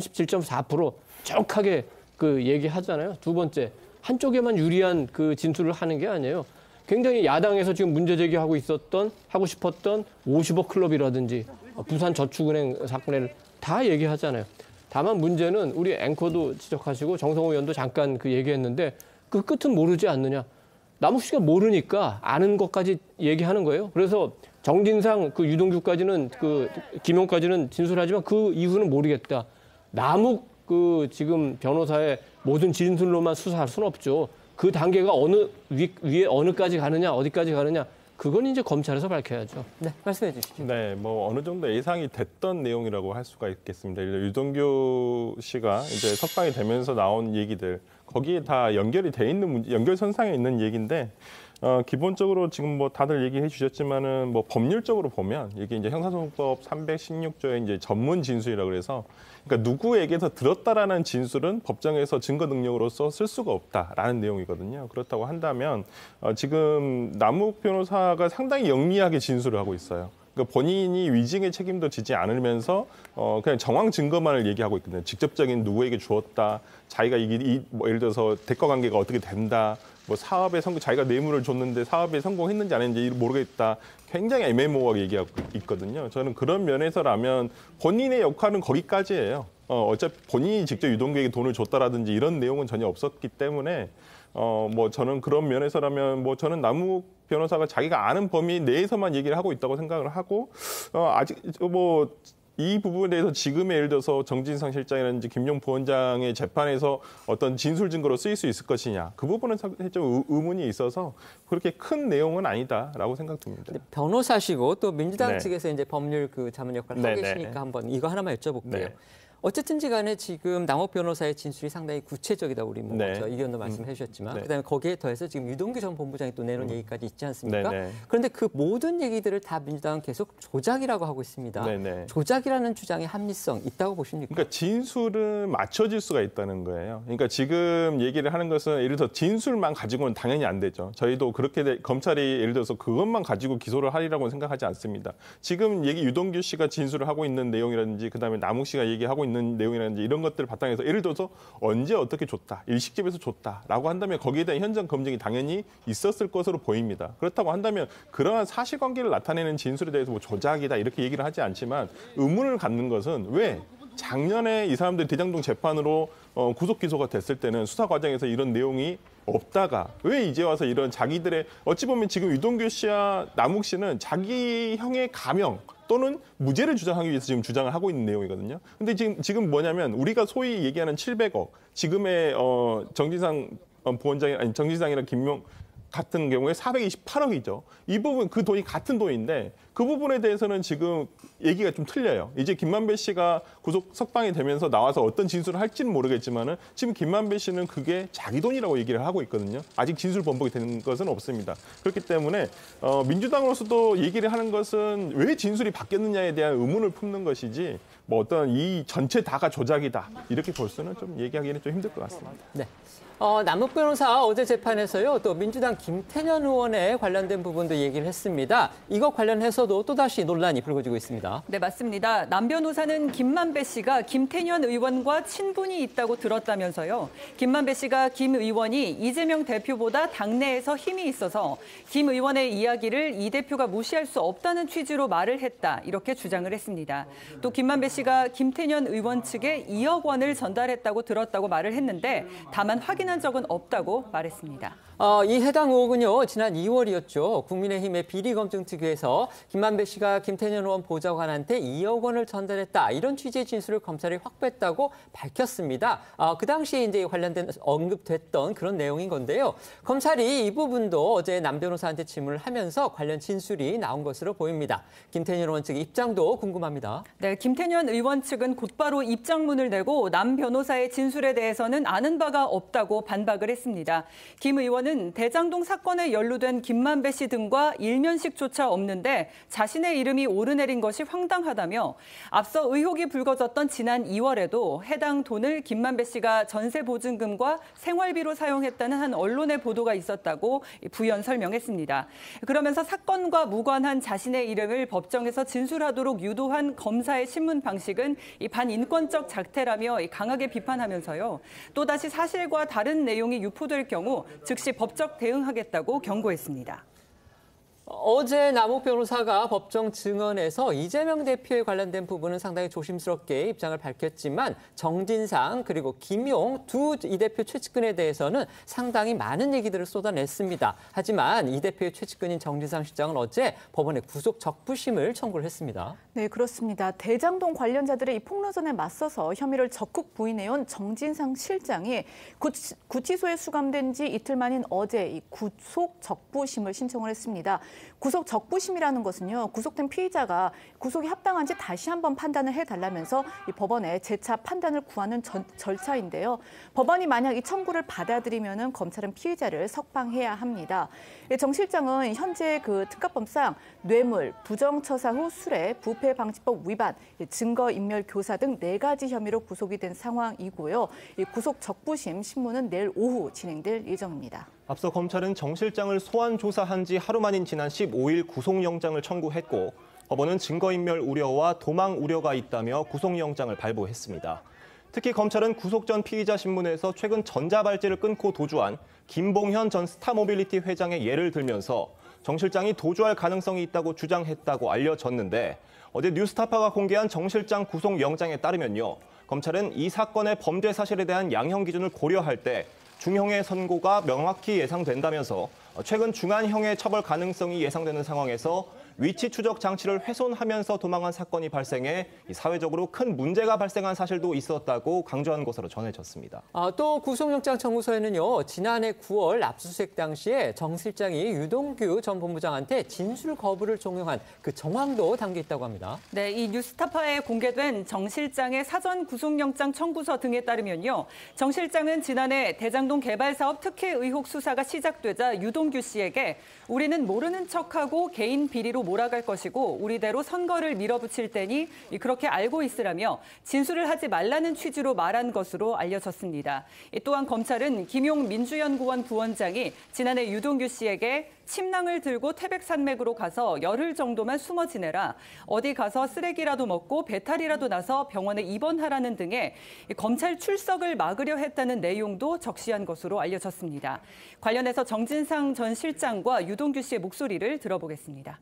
37.4% 정확하게 그 얘기하잖아요. 두 번째 한쪽에만 유리한 그 진술을 하는 게 아니에요. 굉장히 야당에서 지금 문제 제기하고 하고 싶었던 50억 클럽이라든지 부산저축은행 사건을 다 얘기하잖아요. 다만 문제는 우리 앵커도 지적하시고 정성호 의원도 잠깐 그 얘기했는데 그 끝은 모르지 않느냐. 남욱 씨가 모르니까 아는 것까지 얘기하는 거예요. 그래서 정진상 그 유동규까지는 그 김용까지는 진술하지만 그 이후는 모르겠다. 남욱 그 지금 변호사의 모든 진술로만 수사할 수는 없죠. 그 단계가 위에 어느까지 가느냐, 어디까지 가느냐, 그건 이제 검찰에서 밝혀야죠. 네, 말씀해 주시죠. 네, 뭐 어느 정도 예상이 됐던 내용이라고 할 수가 있겠습니다. 유동규 씨가 이제 석방이 되면서 나온 얘기들, 거기에 다 연결이 돼 있는 연결선상에 있는 얘기인데. 기본적으로 지금 뭐 다들 얘기해 주셨지만은 뭐 법률적으로 보면 이게 이제 형사소송법 316조의 이제 전문 진술이라고 그래서 그러니까 누구에게서 들었다라는 진술은 법정에서 증거 능력으로서 쓸 수가 없다라는 내용이거든요. 그렇다고 한다면 지금 남욱 변호사가 상당히 영리하게 진술을 하고 있어요. 그러니까 본인이 위증의 책임도 지지 않으면서 그냥 정황 증거만을 얘기하고 있거든요. 직접적인 누구에게 주었다, 자기가 뭐 예를 들어서 대가 관계가 어떻게 된다, 뭐 사업에 자기가 뇌물을 줬는데 사업에 성공했는지 안 했는지 모르겠다. 굉장히 애매모호하게 얘기하고 있거든요. 저는 그런 면에서라면 본인의 역할은 거기까지예요. 어차피 본인이 직접 유동규에게 돈을 줬다라든지 이런 내용은 전혀 없었기 때문에 뭐 저는 그런 면에서라면 뭐 저는 남욱 변호사가 자기가 아는 범위 내에서만 얘기를 하고 있다고 생각을 하고 아직 뭐 이 부분에 대해서 지금의 예를 들어서 정진상 실장이라든지 김용 부원장의 재판에서 어떤 진술 증거로 쓰일 수 있을 것이냐 그 부분은 좀 의문이 있어서 그렇게 큰 내용은 아니다라고 생각됩니다. 변호사시고 또 민주당 네. 측에서 이제 법률 그 자문 역할을 하고 계시니까 한번 이거 하나만 여쭤볼게요. 네. 어쨌든지 간에 지금 남욱 변호사의 진술이 상당히 구체적이다. 우리 뭐 네. 이 의원도 말씀해 주셨지만 네. 그다음에 거기에 더해서 지금 유동규 전 본부장이 또 내놓은 얘기까지 있지 않습니까? 네. 그런데 그 모든 얘기들을 다 민주당은 계속 조작이라고 하고 있습니다. 네. 조작이라는 주장의 합리성 있다고 보십니까? 그러니까 진술은 맞춰질 수가 있다는 거예요. 그러니까 지금 얘기를 하는 것은 예를 들어 진술만 가지고는 당연히 안 되죠. 저희도 그렇게 검찰이 예를 들어서 그것만 가지고 기소를 하리라고 생각하지 않습니다. 지금 유동규 씨가 진술을 하고 있는 내용이라든지 그다음에 남욱 씨가 얘기하고 있는 내용이라든지 이런 것들을 바탕에서 예를 들어서 언제 어떻게 줬다, 일식집에서 줬다라고 한다면 거기에 대한 현장 검증이 당연히 있었을 것으로 보입니다. 그렇다고 한다면 그러한 사실관계를 나타내는 진술에 대해서 뭐 조작이다 이렇게 얘기를 하지 않지만 의문을 갖는 것은 왜 작년에 이 사람들이 대장동 재판으로 구속 기소가 됐을 때는 수사 과정에서 이런 내용이 없다가 왜 이제 와서 이런 자기들의 어찌 보면 지금 유동규 씨와 남욱 씨는 자기 형의 가명 또는 무죄를 주장하기 위해서 지금 주장을 하고 있는 내용이거든요. 근데 지금 뭐냐면 우리가 소위 얘기하는 700억 지금의 정진상 부원장이 아니 정진상이랑 김용 같은 경우에 428억이죠. 이 부분 그 돈이 같은 돈인데 그 부분에 대해서는 지금 얘기가 좀 틀려요. 이제 김만배 씨가 구속 석방이 되면서 나와서 어떤 진술을 할지는 모르겠지만은 지금 김만배 씨는 그게 자기 돈이라고 얘기를 하고 있거든요. 아직 진술 번복이 된 것은 없습니다. 그렇기 때문에 민주당으로서도 얘기를 하는 것은 왜 진술이 바뀌었느냐에 대한 의문을 품는 것이지 뭐 어떤 이 전체 다가 조작이다 이렇게 볼 수는 좀 얘기하기는 좀 힘들 것 같습니다. 네. 남욱 변호사 어제 재판에서요, 또 민주당 김태년 의원에 관련된 부분도 얘기를 했습니다. 이거 관련해서도 또다시 논란이 불거지고 있습니다. 네, 맞습니다. 남 변호사는 김만배 씨가 김태년 의원과 친분이 있다고 들었다면서요. 김만배 씨가 김 의원이 이재명 대표보다 당내에서 힘이 있어서 김 의원의 이야기를 이 대표가 무시할 수 없다는 취지로 말을 했다, 이렇게 주장을 했습니다. 또 김만배 씨가 김태년 의원 측에 2억 원을 전달했다고 들었다고 말을 했는데 다만 확인한 적은 없다고 말했습니다. 이 해당 의혹은요, 지난 2월이었죠. 국민의힘의 비리검증특위에서 김만배 씨가 김태년 의원 보좌관한테 2억 원을 전달했다, 이런 취지의 진술을 검찰이 확보했다고 밝혔습니다. 그 당시에 이제 관련된 언급됐던 그런 내용인 건데요. 검찰이 이 부분도 어제 남 변호사한테 질문을 하면서 관련 진술이 나온 것으로 보입니다. 김태년 의원 측의 입장도 궁금합니다. 네, 김태년 의원 측은 곧바로 입장문을 내고 남 변호사의 진술에 대해서는 아는 바가 없다고 반박을 했습니다. 김 의원은 대장동 사건에 연루된 김만배 씨 등과 일면식조차 없는데 자신의 이름이 오르내린 것이 황당하다며, 앞서 의혹이 불거졌던 지난 2월에도 해당 돈을 김만배 씨가 전세보증금과 생활비로 사용했다는 한 언론의 보도가 있었다고 부연 설명했습니다. 그러면서 사건과 무관한 자신의 이름을 법정에서 진술하도록 유도한 검사의 신문 방식은 반인권적 작태라며 강하게 비판하면서요, 또다시 사실과 다른 내용이 유포될 경우 즉시 법적 대응하겠다고 경고했습니다. 어제 남욱 변호사가 법정 증언에서 이재명 대표에 관련된 부분은 상당히 조심스럽게 입장을 밝혔지만 정진상 그리고 김용 두 이 대표 최측근에 대해서는 상당히 많은 얘기들을 쏟아냈습니다. 하지만 이 대표의 최측근인 정진상 실장은 어제 법원에 구속 적부심을 청구를 했습니다. 네, 그렇습니다. 대장동 관련자들의 이 폭로전에 맞서서 혐의를 적극 부인해온 정진상 실장이 구치소에 수감된 지 이틀 만인 어제 이 구속 적부심을 신청을 했습니다. 구속 적부심이라는 것은요, 구속된 피의자가 구속이 합당한지 다시 한번 판단을 해달라면서 이 법원에 재차 판단을 구하는 절차인데요. 법원이 만약 이 청구를 받아들이면은 검찰은 피의자를 석방해야 합니다. 정 실장은 현재 그 특가법상 뇌물, 부정처사 후 수뢰, 부패방지법 위반, 증거인멸 교사 등 4가지 혐의로 구속이 된 상황이고요. 이 구속 적부심 신문은 내일 오후 진행될 예정입니다. 앞서 검찰은 정 실장을 소환 조사한 지 하루 만인 지난 15일 구속영장을 청구했고, 법원은 증거인멸 우려와 도망 우려가 있다며 구속영장을 발부했습니다. 특히 검찰은 구속 전 피의자 신문에서 최근 전자발찌를 끊고 도주한 김봉현 전 스타모빌리티 회장의 예를 들면서 정 실장이 도주할 가능성이 있다고 주장했다고 알려졌는데, 어제 뉴스타파가 공개한 정 실장 구속영장에 따르면요, 검찰은 이 사건의 범죄 사실에 대한 양형 기준을 고려할 때 중형의 선고가 명확히 예상된다면서 최근 중한형의 처벌 가능성이 예상되는 상황에서 위치 추적 장치를 훼손하면서 도망한 사건이 발생해 사회적으로 큰 문제가 발생한 사실도 있었다고 강조한 것으로 전해졌습니다. 또 구속영장 청구서에는요, 지난해 9월 압수수색 당시에 정 실장이 유동규 전 본부장한테 진술 거부를 종용한 그 정황도 담겨 있다고 합니다. 네, 이 뉴스타파에 공개된 정 실장의 사전 구속영장 청구서 등에 따르면요, 정 실장은 지난해 대장동 개발사업 특혜 의혹 수사가 시작되자 유동규 씨에게 우리는 모르는 척하고 개인 비리로 몰아갈 것이고 우리대로 선거를 밀어붙일 테니 그렇게 알고 있으라며 진술을 하지 말라는 취지로 말한 것으로 알려졌습니다. 또한 검찰은 김용 민주연구원 부원장이 지난해 유동규 씨에게 침낭을 들고 태백산맥으로 가서 열흘 정도만 숨어 지내라, 어디 가서 쓰레기라도 먹고 배탈이라도 나서 병원에 입원하라는 등의 검찰 출석을 막으려 했다는 내용도 적시한 것으로 알려졌습니다. 관련해서 정진상 전 실장과 유동규 씨의 목소리를 들어보겠습니다.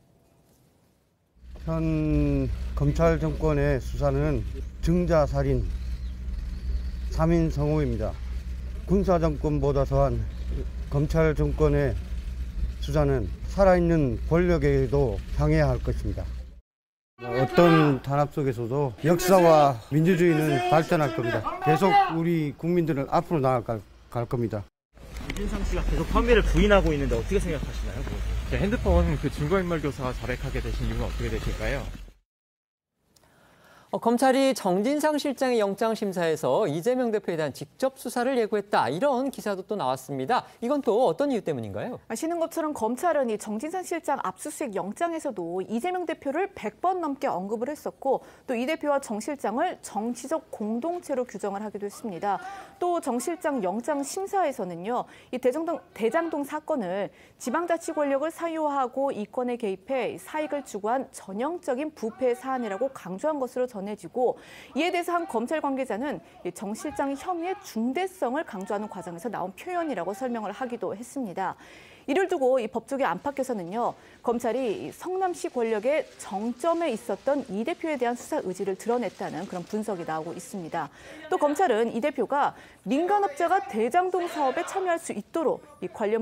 현 검찰 정권의 수사는 증자살인, 3인 성호입니다. 군사 정권보다 더한 검찰 정권의 수사는 살아있는 권력에도 향해야 할 것입니다. 어떤 단합 속에서도 역사와 민주주의는 발전할 겁니다. 계속 우리 국민들은 앞으로 나아갈 겁니다. 정진상 씨가 계속 혐의를 부인하고 있는데 어떻게 생각하시나요? 핸드폰 그 증거인멸 교사가 자백하게 되신 이유는 어떻게 되실까요? 검찰이 정진상 실장의 영장심사에서 이재명 대표에 대한 직접 수사를 예고했다. 이런 기사도 또 나왔습니다. 이건 또 어떤 이유 때문인가요? 아시는 것처럼 검찰은 이 정진상 실장 압수수색 영장에서도 이재명 대표를 100번 넘게 언급을 했었고 또 이 대표와 정 실장을 정치적 공동체로 규정을 하기도 했습니다. 또 정 실장 영장심사에서는요. 이 대장동 사건을 지방자치 권력을 사유화하고 이권에 개입해 사익을 추구한 전형적인 부패 사안이라고 강조한 것으로 전해지고 이에 대해서 한 검찰 관계자는 정 실장의 혐의의 중대성을 강조하는 과정에서 나온 표현이라고 설명을 하기도 했습니다. 이를 두고 이 법조계 안팎에서는요. 검찰이 성남시 권력의 정점에 있었던 이 대표에 대한 수사 의지를 드러냈다는 그런 분석이 나오고 있습니다. 또 검찰은 이 대표가 민간업자가 대장동 사업에 참여할 수 있도록 이 관련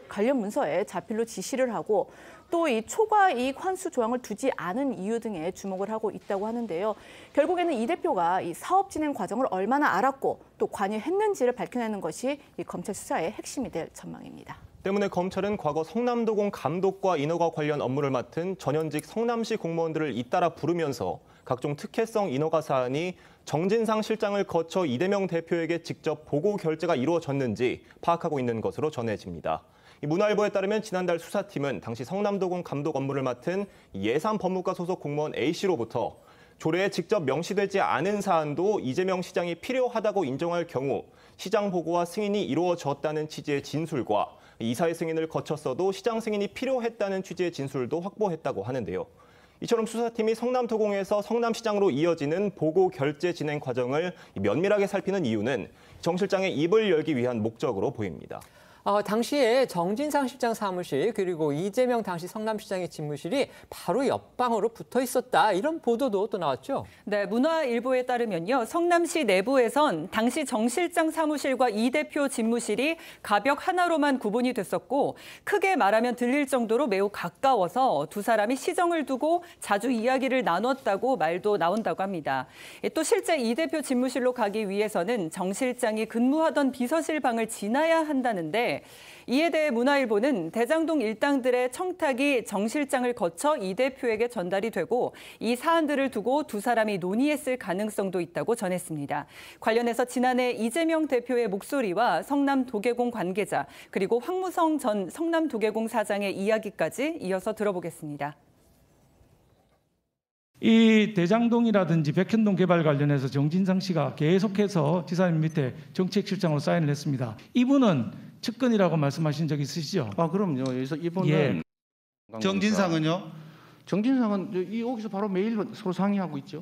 문서에 자필로 지시를 하고 또 이 초과이익 환수 조항을 두지 않은 이유 등에 주목을 하고 있다고 하는데요. 결국에는 이 대표가 이 사업 진행 과정을 얼마나 알았고 또 관여했는지를 밝혀내는 것이 이 검찰 수사의 핵심이 될 전망입니다. 때문에 검찰은 과거 성남도공 감독과 인허가 관련 업무를 맡은 전현직 성남시 공무원들을 잇따라 부르면서 각종 특혜성 인허가 사안이 정진상 실장을 거쳐 이재명 대표에게 직접 보고 결재가 이루어졌는지 파악하고 있는 것으로 전해집니다. 문화일보에 따르면 지난달 수사팀은 당시 성남도공 감독 업무를 맡은 예산법무과 소속 공무원 A씨로부터 조례에 직접 명시되지 않은 사안도 이재명 시장이 필요하다고 인정할 경우 시장 보고와 승인이 이루어졌다는 취지의 진술과 이사의 승인을 거쳤어도 시장 승인이 필요했다는 취지의 진술도 확보했다고 하는데요. 이처럼 수사팀이 성남도공에서 성남시장으로 이어지는 보고 결재 진행 과정을 면밀하게 살피는 이유는 정 실장의 입을 열기 위한 목적으로 보입니다. 당시에 정진상 실장 사무실 그리고 이재명 당시 성남시장의 집무실이 바로 옆방으로 붙어 있었다. 이런 보도도 또 나왔죠. 네, 문화일보에 따르면요. 성남시 내부에선 당시 정 실장 사무실과 이 대표 집무실이 가벽 하나로만 구분이 됐었고 크게 말하면 들릴 정도로 매우 가까워서 두 사람이 시정을 두고 자주 이야기를 나눴다고 말도 나온다고 합니다. 또 실제 이 대표 집무실로 가기 위해서는 정 실장이 근무하던 비서실 방을 지나야 한다는데 이에 대해 문화일보는 대장동 일당들의 청탁이 정 실장을 거쳐 이 대표에게 전달이 되고 이 사안들을 두고 두 사람이 논의했을 가능성도 있다고 전했습니다. 관련해서 지난해 이재명 대표의 목소리와 성남도계공 관계자 그리고 황무성 전 성남도계공 사장의 이야기까지 이어서 들어보겠습니다. 이 대장동이라든지 백현동 개발 관련해서 정진상 씨가 계속해서 지사님 밑에 정책실장으로 사인을 했습니다. 이분은 측근이라고 말씀하신 적 있으시죠? 그럼요. 그래서 이분은 정진상은요? 정진상은 여기서 바로 매일 서로 상의하고 있죠.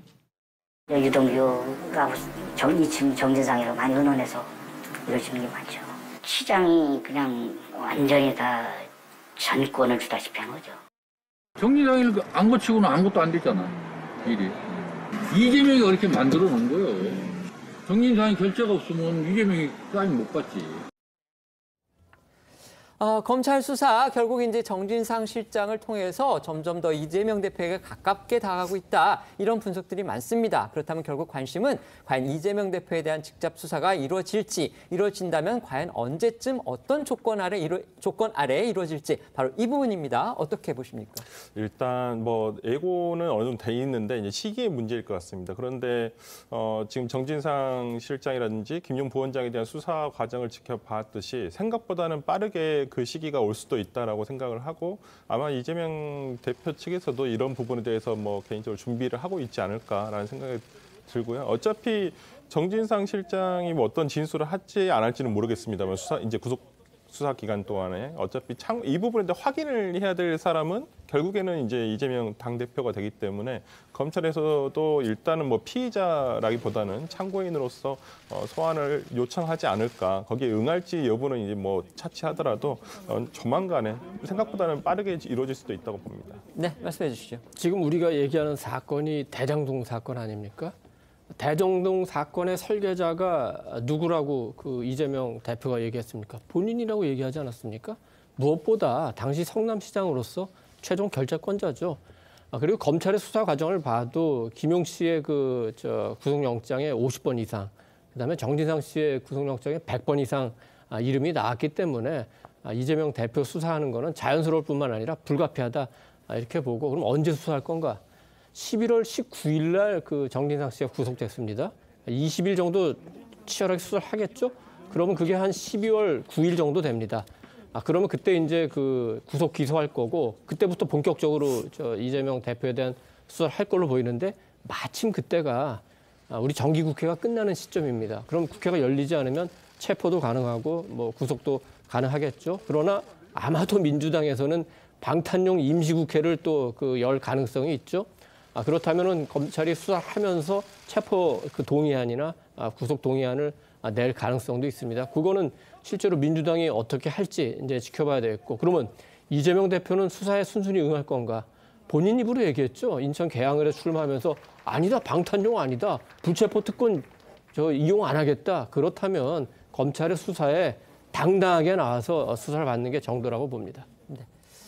유동규가 정진상이랑 많이 의논해서 이루어지는 게 많죠. 시장이 그냥 완전히 다 전권을 주다시피 한 거죠. 정진상이 안 거치고는 아무것도 안 됐잖아, 일이. 이재명이 그렇게 만들어 놓은 거예요. 정진상이 결재가 없으면 이재명이 사인 못 받지. 검찰 수사 결국 이제 정진상 실장을 통해서 점점 더 이재명 대표에게 가깝게 다가가고 있다. 이런 분석들이 많습니다. 그렇다면 결국 관심은 과연 이재명 대표에 대한 직접 수사가 이루어진다면 과연 언제쯤 어떤 조건 아래 이루어질지 바로 이 부분입니다. 어떻게 보십니까? 일단 예고는 어느 정도 돼 있는데 이제 시기의 문제일 것 같습니다. 그런데 지금 정진상 실장이라든지 김용 부원장에 대한 수사 과정을 지켜봤듯이 생각보다는 빠르게 그 시기가 올 수도 있다라고 생각을 하고 아마 이재명 대표 측에서도 이런 부분에 대해서 개인적으로 준비를 하고 있지 않을까라는 생각이 들고요. 어차피 정진상 실장이 어떤 진술을 할지 안 할지는 모르겠습니다만 이제 수사 기간 동안에 어차피 이 부분에 대해 확인을 해야 될 사람은 결국에는 이제 이재명 당대표가 되기 때문에 검찰에서도 일단은 피의자라기보다는 참고인으로서 소환을 요청하지 않을까. 거기에 응할지 여부는 이제 차치하더라도 조만간에 생각보다는 빠르게 이루어질 수도 있다고 봅니다. 네, 말씀해 주시죠. 지금 우리가 얘기하는 사건이 대장동 사건 아닙니까? 대장동 사건의 설계자가 누구라고 이재명 대표가 얘기했습니까? 본인이라고 얘기하지 않았습니까? 무엇보다 당시 성남시장으로서 최종 결재권자죠. 그리고 검찰의 수사 과정을 봐도 김용 씨의 구속영장에 50번 이상, 그다음에 정진상 씨의 구속영장에 100번 이상 이름이 나왔기 때문에 이재명 대표 수사하는 거는 자연스러울 뿐만 아니라 불가피하다 이렇게 보고 그럼 언제 수사할 건가? 11월 19일 날 그 정진상 씨가 구속됐습니다. 20일 정도 치열하게 수사를 하겠죠? 그러면 그게 한 12월 9일 정도 됩니다. 그러면 그때 이제 그 구속 기소할 거고 그때부터 본격적으로 이재명 대표에 대한 수사를 할 걸로 보이는데 마침 그때가 우리 정기국회가 끝나는 시점입니다. 그럼 국회가 열리지 않으면 체포도 가능하고 뭐 구속도 가능하겠죠. 그러나 아마도 민주당에서는 방탄용 임시국회를 또 그 열 가능성이 있죠. 그렇다면은 검찰이 수사하면서 체포 그 동의안이나 구속 동의안을 낼 가능성도 있습니다. 그거는 실제로 민주당이 어떻게 할지 이제 지켜봐야 되겠고, 그러면 이재명 대표는 수사에 순순히 응할 건가? 본인 입으로 얘기했죠. 인천 계양을에 출마하면서 아니다, 방탄용 아니다, 불체포 특권 이용 안 하겠다. 그렇다면 검찰의 수사에 당당하게 나와서 수사를 받는 게 정도라고 봅니다. 네.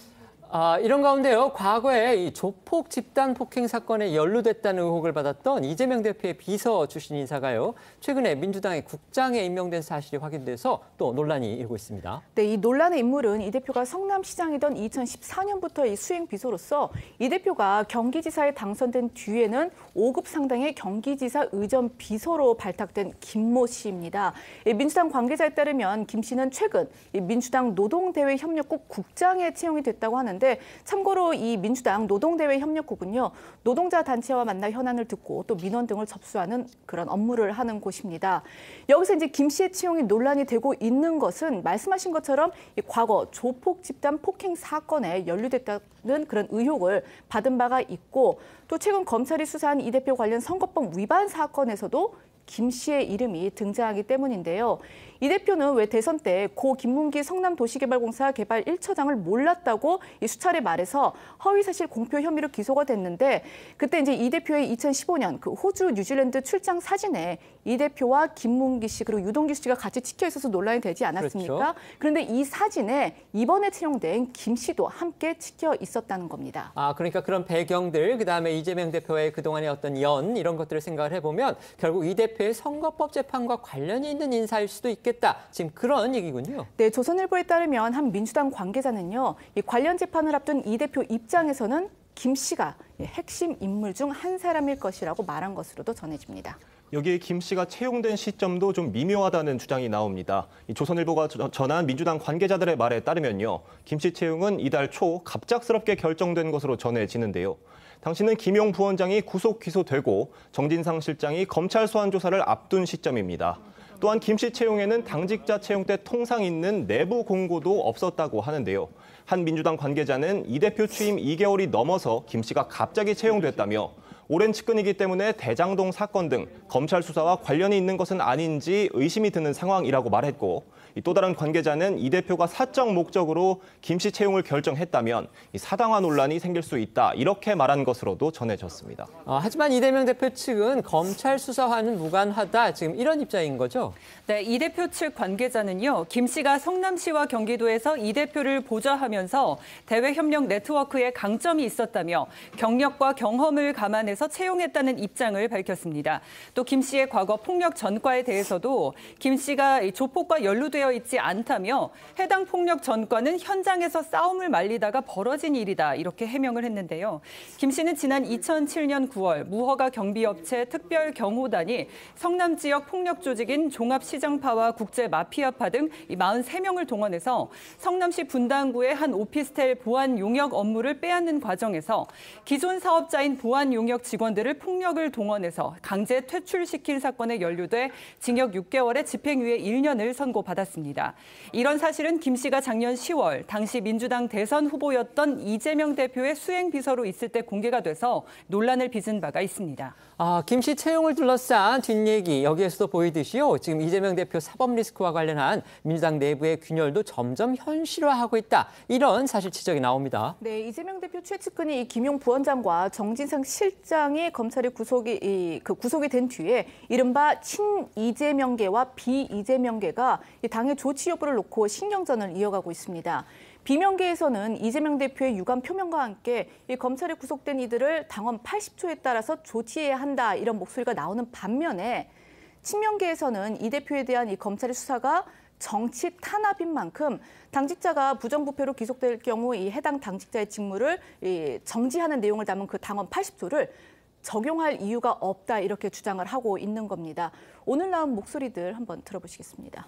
이런 가운데요, 과거에 이 조폭 집단 폭행 사건에 연루됐다는 의혹을 받았던 이재명 대표의 비서 출신 인사가요, 최근에 민주당의 국장에 임명된 사실이 확인돼서 또 논란이 일고 있습니다. 네, 이 논란의 인물은 이 대표가 성남시장이던 2014년부터 이 수행 비서로서 이 대표가 경기지사에 당선된 뒤에는 5급 상당의 경기지사 의전 비서로 발탁된 김모 씨입니다. 민주당 관계자에 따르면 김 씨는 최근 민주당 노동대외협력국 국장에 채용이 됐다고 하는데, 참고로 이 민주당 노동대외협력국은요, 노동자 단체와 만나 현안을 듣고 또 민원 등을 접수하는 그런 업무를 하는 곳입니다. 여기서 이제 김 씨의 채용이 논란이 되고 있는 것은 말씀하신 것처럼 과거 조폭 집단 폭행 사건에 연루됐다는 그런 의혹을 받은 바가 있고, 또 최근 검찰이 수사한 이 대표 관련 선거법 위반 사건에서도 김 씨의 이름이 등장하기 때문인데요. 이 대표는 왜 대선 때 고 김문기 성남도시개발공사 개발 1처장을 몰랐다고 수차례 말해서 허위사실 공표 혐의로 기소가 됐는데, 그때 이제 이 대표의 2015년 그 호주 뉴질랜드 출장 사진에 이 대표와 김문기 씨 그리고 유동규 씨가 같이 찍혀 있어서 논란이 되지 않았습니까? 그렇죠. 그런데 이 사진에 이번에 채용된 김 씨도 함께 찍혀 있었다는 겁니다. 그러니까 그런 배경들, 그다음에 이재명 대표의 그동안의 어떤 이런 것들을 생각을 해보면 결국 이 대표의 선거법 재판과 관련이 있는 인사일 수도 있겠다. 지금 그런 얘기군요. 네, 조선일보에 따르면 한 민주당 관계자는요, 이 관련 재판을 앞둔 이 대표 입장에서는 김 씨가 핵심 인물 중 한 사람일 것이라고 말한 것으로도 전해집니다. 여기에 김 씨가 채용된 시점도 좀 미묘하다는 주장이 나옵니다. 이 조선일보가 전한 민주당 관계자들의 말에 따르면요, 김 씨 채용은 이달 초 갑작스럽게 결정된 것으로 전해지는데요. 당시는 김용 부원장이 구속 기소되고 정진상 실장이 검찰 소환 조사를 앞둔 시점입니다. 또한 김 씨 채용에는 당직자 채용 때 통상 있는 내부 공고도 없었다고 하는데요. 한 민주당 관계자는 이 대표 취임 2개월이 넘어서 김 씨가 갑자기 채용됐다며 오랜 측근이기 때문에 대장동 사건 등 검찰 수사와 관련이 있는 것은 아닌지 의심이 드는 상황이라고 말했고, 또 다른 관계자는 이 대표가 사적 목적으로 김 씨 채용을 결정했다면 사당화 논란이 생길 수 있다, 이렇게 말한 것으로도 전해졌습니다. 하지만 이재명 대표 측은 검찰 수사와는 무관하다, 지금 이런 입장인 거죠? 네, 이 대표 측 관계자는요, 김 씨가 성남시와 경기도에서 이 대표를 보좌하면서 대외협력 네트워크에 강점이 있었다며 경력과 경험을 감안해서 채용했다는 입장을 밝혔습니다. 또 김 씨의 과거 폭력 전과에 대해서도 김 씨가 조폭과 연루되어 있지 않다며 해당 폭력 전과는 현장에서 싸움을 말리다가 벌어진 일이다, 이렇게 해명을 했는데요. 김 씨는 지난 2007년 9월 무허가 경비업체 특별경호단이 성남 지역 폭력 조직인 종합시장파와 국제마피아파 등 43명을 동원해서 성남시 분당구의 한 오피스텔 보안 용역 업무를 빼앗는 과정에서 기존 사업자인 보안 용역 직원들을 폭력을 동원해서 강제 퇴출시킨 사건에 연루돼 징역 6개월에 집행유예 1년을 선고받았습니다. 이런 사실은 김 씨가 작년 10월 당시 민주당 대선 후보였던 이재명 대표의 수행 비서로 있을 때 공개가 돼서 논란을 빚은 바가 있습니다. 김 씨 채용을 둘러싼 뒷얘기, 여기에서도 보이듯이요, 지금 이재명 대표 사법 리스크와 관련한 민주당 내부의 균열도 점점 현실화하고 있다, 이런 사실 지적이 나옵니다. 네, 이재명 대표 최측근이 김용 부원장과 정진상 실장이 검찰에 구속이 된 뒤에 이른바 친이재명계와 비이재명계가 당의 조치 여부를 놓고 신경전을 이어가고 있습니다. 비명계에서는 이재명 대표의 유감 표명과 함께 이 검찰에 구속된 이들을 당원 80조에 따라서 조치해야 한다, 이런 목소리가 나오는 반면에 친명계에서는 이 대표에 대한 이 검찰의 수사가 정치 탄압인 만큼 당직자가 부정부패로 기소될 경우 이 해당 당직자의 직무를 정지하는 내용을 담은 그 당헌 80조를 적용할 이유가 없다 이렇게 주장을 하고 있는 겁니다. 오늘 나온 목소리들 한번 들어보시겠습니다.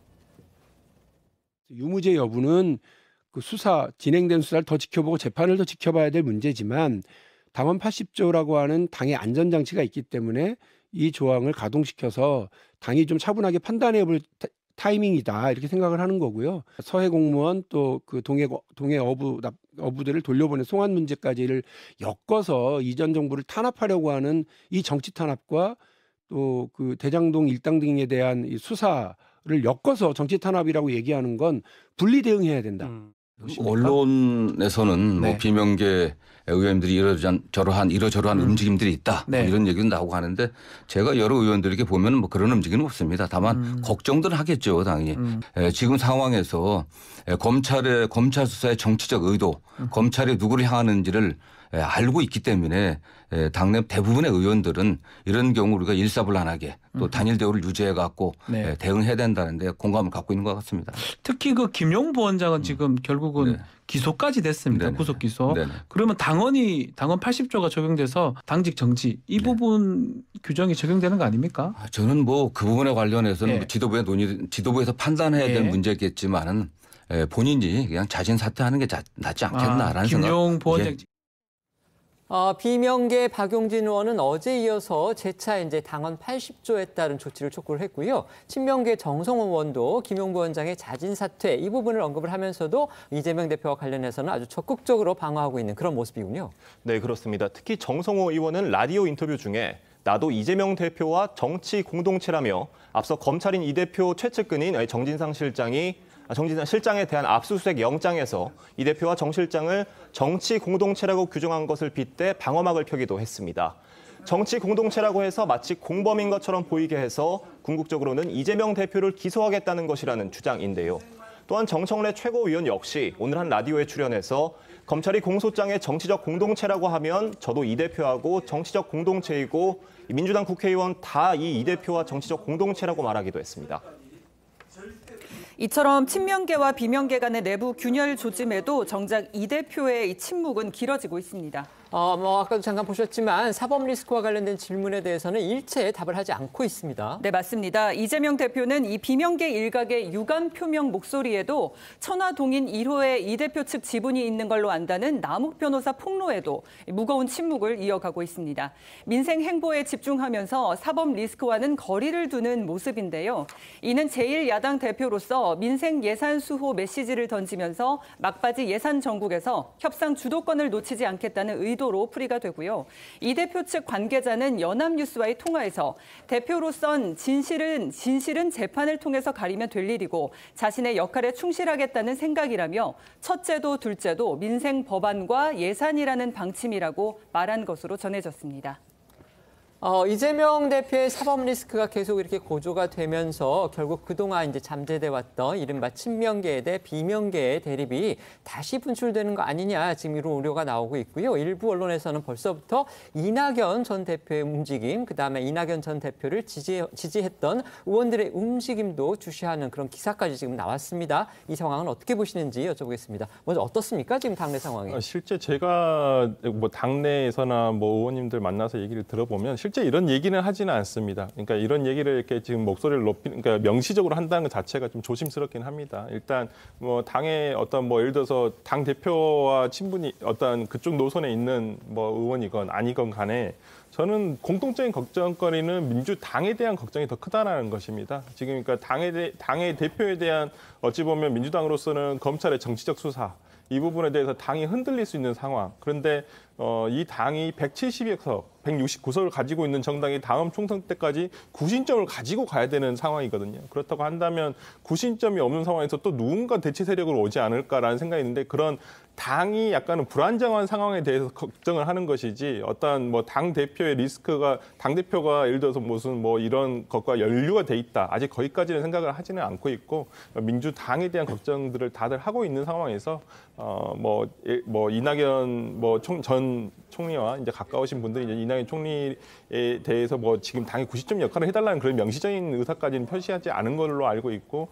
유무죄 여부는 그 진행된 수사를 더 지켜보고 재판을 더 지켜봐야 될 문제지만 당헌 80조라고 하는 당의 안전장치가 있기 때문에 이 조항을 가동시켜서 당이 좀 차분하게 판단해 볼 타이밍이다 이렇게 생각을 하는 거고요. 서해 공무원 또 그 동해 어부들을 돌려보낸 송환 문제까지를 엮어서 이전 정부를 탄압하려고 하는 이 정치 탄압과 또 그 대장동 일당 등에 대한 이 수사를 엮어서 정치 탄압이라고 얘기하는 건 분리 대응해야 된다. 언론에서는 뭐 비명계 의원들이 이러저러한 움직임들이 있다 뭐 이런 얘기도 나오고 하는데 제가 여러 의원들에게 보면 뭐 그런 움직임은 없습니다. 다만 걱정들 하겠죠 당연히. 지금 상황에서 검찰 수사의 정치적 의도, 검찰이 누구를 향하는지를 알고 있기 때문에 당내 대부분의 의원들은 이런 경우 우리가 일사불란하게 또 단일 대우를 유지해 갖고 대응해야 된다는데 공감을 갖고 있는 것 같습니다. 특히 그 김용 부원장은 지금 결국은 기소까지 됐습니다. 구속 기소. 그러면 당헌 80조가 적용돼서 당직 정지 이 부분 규정이 적용되는 거 아닙니까? 저는 뭐 그 부분에 관련해서는 지도부에서 판단해야 될 문제겠지만은 본인이 그냥 자진 사퇴하는 게 낫지 않겠나라는 생각. 김용 부원장. 비명계 박용진 의원은 어제 이어서 재차 이제 당헌 80조에 따른 조치를 촉구를 했고요. 친명계 정성호 의원도 김용 부원장의 자진 사퇴 이 부분을 언급을 하면서도 이재명 대표와 관련해서는 아주 적극적으로 방어하고 있는 그런 모습이군요. 네, 그렇습니다. 특히 정성호 의원은 라디오 인터뷰 중에 나도 이재명 대표와 정치 공동체라며 앞서 검찰인 이 대표 최측근인 정진상 실장에 대한 압수수색 영장에서 이 대표와 정 실장을 정치 공동체라고 규정한 것을 빗대 방어막을 펴기도 했습니다. 정치 공동체라고 해서 마치 공범인 것처럼 보이게 해서 궁극적으로는 이재명 대표를 기소하겠다는 것이라는 주장인데요. 또한 정청래 최고위원 역시 오늘 한 라디오에 출연해서 검찰이 공소장에 정치적 공동체라고 하면 저도 이 대표하고 정치적 공동체이고 민주당 국회의원 다 이 대표와 정치적 공동체라고 말하기도 했습니다. 이처럼 친명계와 비명계 간의 내부 균열 조짐에도 정작 이 대표의 이 침묵은 길어지고 있습니다. 아까도 잠깐 보셨지만 사법 리스크와 관련된 질문에 대해서는 일체 답을 하지 않고 있습니다. 네, 맞습니다. 이재명 대표는 이 비명계 일각의 유감 표명 목소리에도 천화동인 1호에 이 대표 측 지분이 있는 걸로 안다는 남욱 변호사 폭로에도 무거운 침묵을 이어가고 있습니다. 민생 행보에 집중하면서 사법 리스크와는 거리를 두는 모습인데요. 이는 제1야당 대표로서 민생 예산 수호 메시지를 던지면서 막바지 예산 정국에서 협상 주도권을 놓치지 않겠다는 의도로 풀이가 되고요. 이 대표 측 관계자는 연합뉴스와의 통화에서 대표로선 진실은 재판을 통해서 가리면 될 일이고 자신의 역할에 충실하겠다는 생각이라며 첫째도 둘째도 민생 법안과 예산이라는 방침이라고 말한 것으로 전해졌습니다. 이재명 대표의 사법 리스크가 계속 이렇게 고조가 되면서 결국 그동안 이제 잠재돼 왔던 이른바 친명계 대 비명계의 대립이 다시 분출되는 거 아니냐 지금 이런 우려가 나오고 있고요. 일부 언론에서는 벌써부터 이낙연 전 대표의 움직임, 그다음에 이낙연 전 대표를 지지했던 의원들의 움직임도 주시하는 그런 기사까지 지금 나왔습니다. 이 상황은 어떻게 보시는지 여쭤보겠습니다. 먼저 어떻습니까? 지금 당내 상황이? 실제 제가 뭐 당내에서나 뭐 의원님들 만나서 얘기를 들어보면 실제 이런 얘기는 하지는 않습니다. 그러니까 이런 얘기를 이렇게 지금 목소리를 그러니까 명시적으로 한다는 것 자체가 좀 조심스럽긴 합니다. 일단 뭐 당의 어떤 뭐 예를 들어서 당 대표와 친분이 어떤 그쪽 노선에 있는 뭐 의원이건 아니건 간에 저는 공통적인 걱정거리는 민주당에 대한 걱정이 더 크다라는 것입니다. 지금 그러니까 당의 대표에 대한 어찌 보면 민주당으로서는 검찰의 정치적 수사 이 부분에 대해서 당이 흔들릴 수 있는 상황. 그런데 이 당이 170에서 169석을 가지고 있는 정당이 다음 총선 때까지 구신점을 가지고 가야 되는 상황이거든요. 그렇다고 한다면 구신점이 없는 상황에서 또 누군가 대체 세력으로 오지 않을까라는 생각이 있는데 그런 당이 약간은 불안정한 상황에 대해서 걱정을 하는 것이지 어떤 뭐 당 대표의 리스크가 당 대표가 예를 들어서 무슨 뭐 이런 것과 연루가 돼 있다. 아직 거기까지는 생각을 하지는 않고 있고 민주당에 대한 걱정들을 다들 하고 있는 상황에서 이낙연 전 총리와 이제 가까우신 분들이 이제 이낙연 총리에 대해서 지금 당의 90점 역할을 해달라는 그런 명시적인 의사까지는 표시하지 않은 걸로 알고 있고,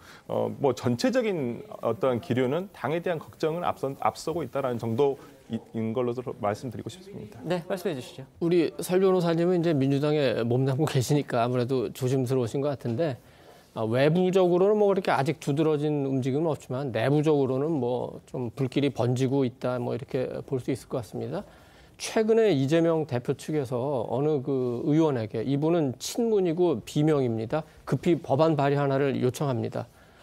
전체적인 어떤 기류는 당에 대한 걱정은 앞서고 있다라는 정도인 걸로 말씀드리고 싶습니다. 네, 말씀해 주시죠. 우리 설 변호사님은 이제 민주당에 몸담고 계시니까 아무래도 조심스러우신 것 같은데, 외부적으로는 뭐 그렇게 아직 두드러진 움직임은 없지만 내부적으로는 뭐 좀 불길이 번지고 있다, 뭐 이렇게 볼 수 있을 것 같습니다. 최근에 이재명 대표 측에서 어느 그 의원에게, 이분은 친문이고 비명입니다, 급히 법안 발의 하나를 요청합니다.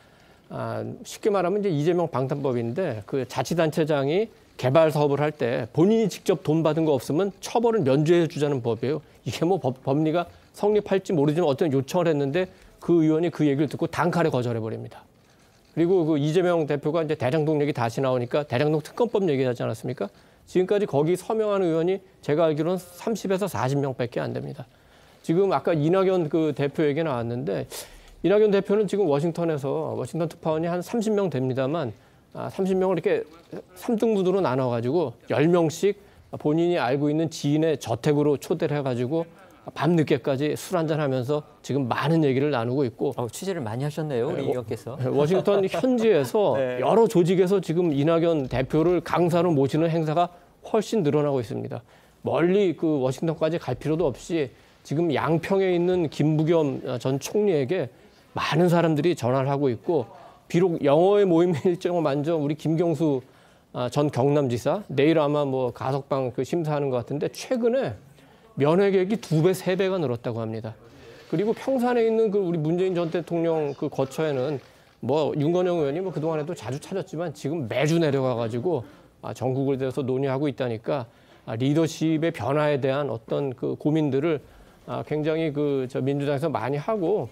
쉽게 말하면 이제 이재명 방탄법인데, 그 자치단체장이 개발 사업을 할 때 본인이 직접 돈 받은 거 없으면 처벌을 면제해 주자는 법이에요. 이게 뭐 법리가 성립할지 모르지만 어떤 요청을 했는데 그 의원이 그 얘기를 듣고 단칼에 거절해버립니다. 그리고 그 이재명 대표가 이제 대장동 얘기 다시 나오니까 대장동 특검법 얘기하지 않았습니까? 지금까지 거기 서명한 의원이 제가 알기로는 30에서 40명밖에 안 됩니다. 지금 아까 이낙연 그 대표 얘기 나왔는데, 이낙연 대표는 지금 워싱턴 특파원이 한 30명 됩니다만, 30명을 이렇게 3등분으로 나눠가지고 10명씩 본인이 알고 있는 지인의 저택으로 초대를 해가지고 밤늦게까지 술 한잔 하면서 지금 많은 얘기를 나누고 있고. 취재를 많이 하셨네요, 우리 의원께서. 워싱턴 현지에서 네. 여러 조직에서 지금 이낙연 대표를 강사로 모시는 행사가 훨씬 늘어나고 있습니다. 멀리 그 워싱턴까지 갈 필요도 없이 지금 양평에 있는 김부겸 전 총리에게 많은 사람들이 전화를 하고 있고, 비록 영어의 모임 일정을 만져 우리 김경수 전 경남지사 내일 아마 뭐 가석방 그 심사하는 것 같은데, 최근에 면회객이 2배, 3배가 늘었다고 합니다. 그리고 평산에 있는 그 우리 문재인 전 대통령 그 거처에는 뭐 윤건영 의원이 뭐 그동안에도 자주 찾았지만 지금 매주 내려가가지고 전국을 대해서 논의하고 있다니까, 리더십의 변화에 대한 어떤 그 고민들을 굉장히 저 민주당에서 많이 하고,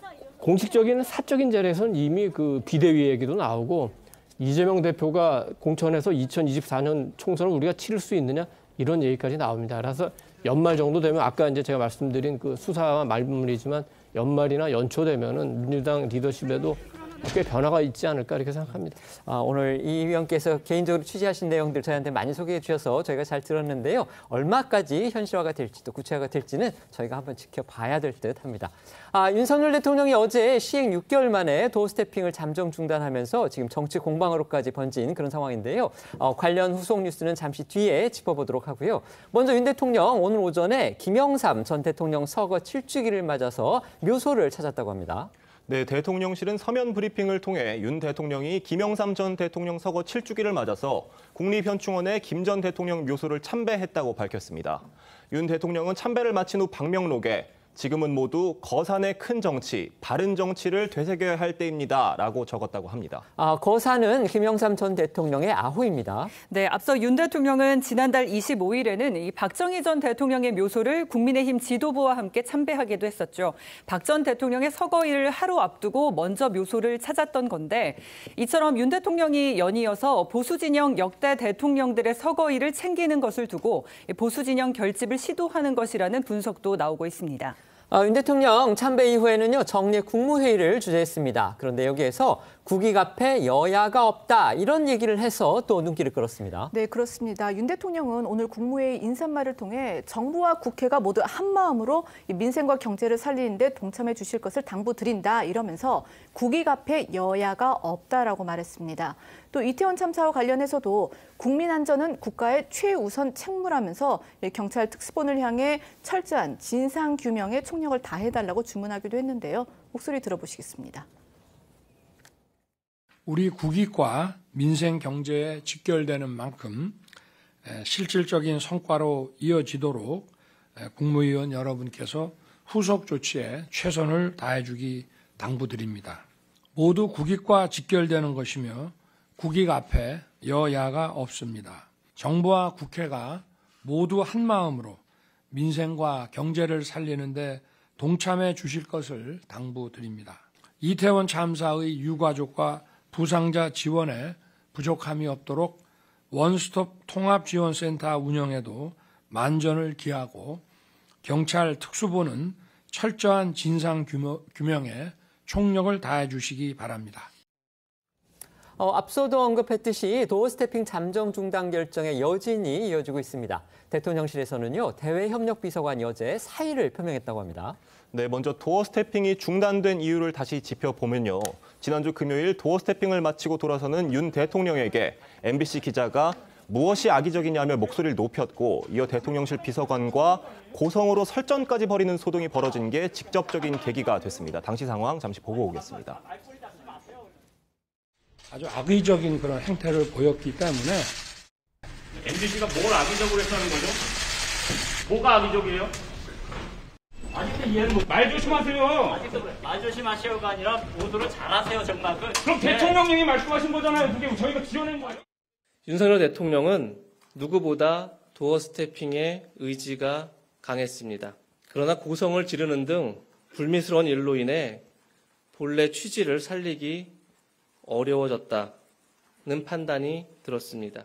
공식적인 사적인 자리에서는 이미 그 비대위 얘기도 나오고, 이재명 대표가 공천에서 2024년 총선을 우리가 치를 수 있느냐, 이런 얘기까지 나옵니다. 그래서 연말 정도 되면, 아까 이제 제가 말씀드린 그 수사와 말문이지만 연말이나 연초 되면은 민주당 리더십에도 꽤 변화가 있지 않을까 이렇게 생각합니다. 오늘 이 의원께서 개인적으로 취재하신 내용들 저희한테 많이 소개해 주셔서 저희가 잘 들었는데요. 얼마까지 현실화가 될지 또 구체화가 될지는 저희가 한번 지켜봐야 될 듯 합니다. 윤석열 대통령이 어제 시행 6개월 만에 도어 스태핑을 잠정 중단하면서 지금 정치 공방으로까지 번진 그런 상황인데요. 관련 후속 뉴스는 잠시 뒤에 짚어보도록 하고요. 먼저 윤 대통령 오늘 오전에 김영삼 전 대통령 서거 7주기를 맞아서 묘소를 찾았다고 합니다. 네, 대통령실은 서면 브리핑을 통해 윤 대통령이 김영삼 전 대통령 서거 7주기를 맞아서 국립현충원에 김 전 대통령 묘소를 참배했다고 밝혔습니다. 윤 대통령은 참배를 마친 후 방명록에 지금은 모두 거산의 큰 정치, 바른 정치를 되새겨야 할 때입니다 라고 적었다고 합니다. 거산은 김영삼 전 대통령의 아호입니다. 네, 앞서 윤 대통령은 지난달 25일에는 이 박정희 전 대통령의 묘소를 국민의힘 지도부와 함께 참배하기도 했었죠. 박 전 대통령의 서거일을 하루 앞두고 먼저 묘소를 찾았던 건데, 이처럼 윤 대통령이 연이어서 보수진영 역대 대통령들의 서거일을 챙기는 것을 두고 보수진영 결집을 시도하는 것이라는 분석도 나오고 있습니다. 윤 대통령 참배 이후에는요, 정례 국무회의를 주재했습니다. 그런데 여기에서 국익 앞에 여야가 없다, 이런 얘기를 해서 또 눈길을 끌었습니다. 네, 그렇습니다. 윤 대통령은 오늘 국무회의 인사말을 통해 정부와 국회가 모두 한마음으로 민생과 경제를 살리는 데 동참해 주실 것을 당부드린다, 이러면서 국익 앞에 여야가 없다라고 말했습니다. 또 이태원 참사와 관련해서도 국민 안전은 국가의 최우선 책무라면서 경찰 특수본을 향해 철저한 진상 규명에 총력을 다해달라고 주문하기도 했는데요. 목소리 들어보시겠습니다. 우리 국익과 민생 경제에 직결되는 만큼 실질적인 성과로 이어지도록 국무위원 여러분께서 후속 조치에 최선을 다해주기 당부드립니다. 모두 국익과 직결되는 것이며 국익 앞에 여야가 없습니다. 정부와 국회가 모두 한마음으로 민생과 경제를 살리는 데 동참해 주실 것을 당부드립니다. 이태원 참사의 유가족과 부상자 지원에 부족함이 없도록 원스톱 통합지원센터 운영에도 만전을 기하고, 경찰 특수부는 철저한 진상 규명에 총력을 다해 주시기 바랍니다. 앞서도 언급했듯이 도어 스태핑 잠정 중단 결정의 여진이 이어지고 있습니다. 대통령실에서는요, 대외협력비서관이 어제 사의를 표명했다고 합니다. 네, 먼저 도어 스태핑이 중단된 이유를 다시 짚어보면요. 지난주 금요일 도어 스태핑을 마치고 돌아서는 윤 대통령에게 MBC 기자가 무엇이 악의적이냐며 목소리를 높였고 이어 대통령실 비서관과 고성으로 설전까지 벌이는 소동이 벌어진 게 직접적인 계기가 됐습니다. 당시 상황 잠시 보고 오겠습니다. 아주 악의적인 그런 행태를 보였기 때문에 MBC가 뭘 악의적으로 했다는 거죠? 뭐가 악의적이에요? 아직도 이해는 못. 말 조심하세요. 아직도 말 조심하세요가 아니라 모두를 잘하세요 정말. 그럼 대통령님이 말씀하신 거잖아요. 그게 저희가 지어낸 거예요. 윤석열 대통령은 누구보다 도어 스태핑의 의지가 강했습니다. 그러나 고성을 지르는 등 불미스러운 일로 인해 본래 취지를 살리기 어려워졌다는 판단이 들었습니다.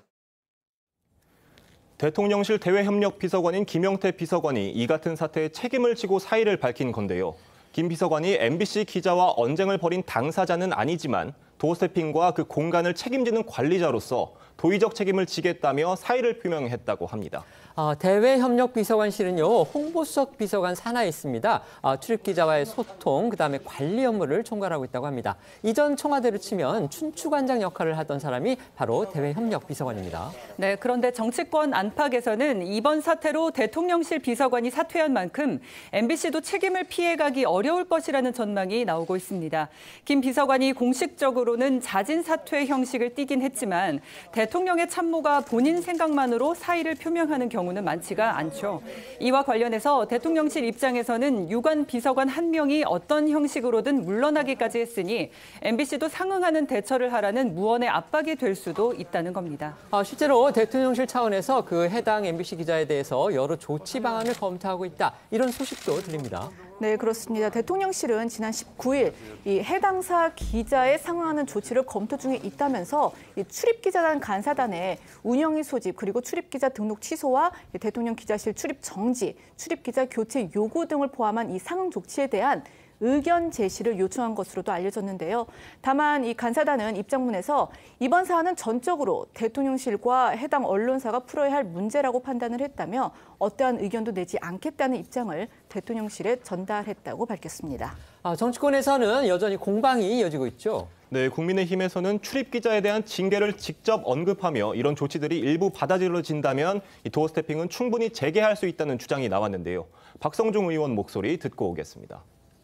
대통령실 대외협력비서관인 김영태 비서관이 이 같은 사태에 책임을 지고 사의를 밝힌 건데요. 김 비서관이 MBC 기자와 언쟁을 벌인 당사자는 아니지만 도어 스태핑과 그 공간을 책임지는 관리자로서 도의적 책임을 지겠다며 사의를 표명했다고 합니다. 대외협력비서관실은요, 홍보수석 비서관 산하에 있습니다. 출입기자와의 소통, 그다음에 관리 업무를 총괄하고 있다고 합니다. 이전 청와대로 치면 춘추관장 역할을 하던 사람이 바로 대외협력비서관입니다. 네, 그런데 정치권 안팎에서는 이번 사태로 대통령실 비서관이 사퇴한 만큼 MBC도 책임을 피해가기 어려울 것이라는 전망이 나오고 있습니다. 김 비서관이 공식적으로는 자진 사퇴 형식을 띠긴 했지만 대통령의 참모가 본인 생각만으로 사의를 표명하는 경우는 많지가 않죠. 이와 관련해서 대통령실 입장에서는 유관 비서관 한 명이 어떤 형식으로든 물러나기까지 했으니 MBC도 상응하는 대처를 하라는 무언의 압박이 될 수도 있다는 겁니다. 실제로 대통령실 차원에서 그 해당 MBC 기자에 대해서 여러 조치 방안을 검토하고 있다. 이런 소식도 들립니다. 네, 그렇습니다. 대통령실은 지난 19일 이 해당사 기자에 상응하는 조치를 검토 중에 있다면서 이 출입기자단 간사단의 운영위 소집 그리고 출입기자 등록 취소와 대통령 기자실 출입 정지, 출입기자 교체 요구 등을 포함한 이 상응 조치에 대한 의견 제시를 요청한 것으로도 알려졌는데요. 다만 이 간사단은 입장문에서 이번 사안은 전적으로 대통령실과 해당 언론사가 풀어야 할 문제라고 판단을 했다며 어떠한 의견도 내지 않겠다는 입장을 대통령실에 전달했다고 밝혔습니다. 정치권에서는 여전히 공방이 이어지고 있죠. 네, 국민의힘에서는 출입기자에 대한 징계를 직접 언급하며 이런 조치들이 일부 받아들여진다면 이 도어 스태핑은 충분히 재개할 수 있다는 주장이 나왔는데요. 박성중 의원 목소리 듣고 오겠습니다.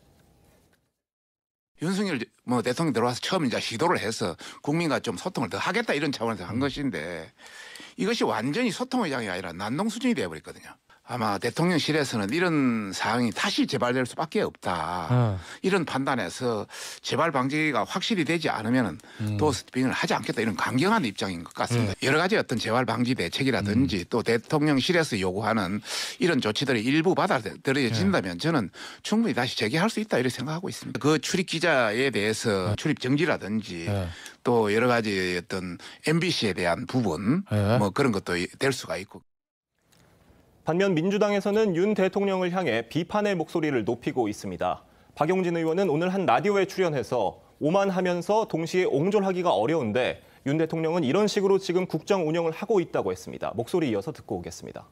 윤석열 대통령 들어와서 처음 이제 시도를 해서 국민과 좀 소통을 더 하겠다 이런 차원에서 한 것인데 이것이 완전히 소통 의장이 아니라 난동 수준이 되어버렸거든요. 아마 대통령실에서는 이런 사항이 다시 재발될 수밖에 없다. 이런 판단에서 재발 방지가 확실히 되지 않으면 도어 스태핑을 하지 않겠다 이런 강경한 입장인 것 같습니다. 여러 가지 어떤 재발 방지 대책이라든지 또 대통령실에서 요구하는 이런 조치들이 일부 받아들여진다면 저는 충분히 다시 재개할 수 있다 이렇게 생각하고 있습니다. 그 출입 기자에 대해서 출입 정지라든지 또 여러 가지 어떤 MBC에 대한 부분 뭐 그런 것도 될 수가 있고. 반면 민주당에서는 윤 대통령을 향해 비판의 목소리를 높이고 있습니다. 박용진 의원은 오늘 한 라디오에 출연해서 오만하면서 동시에 옹졸하기가 어려운데 윤 대통령은 이런 식으로 지금 국정 운영을 하고 있다고 했습니다. 목소리 이어서 듣고 오겠습니다.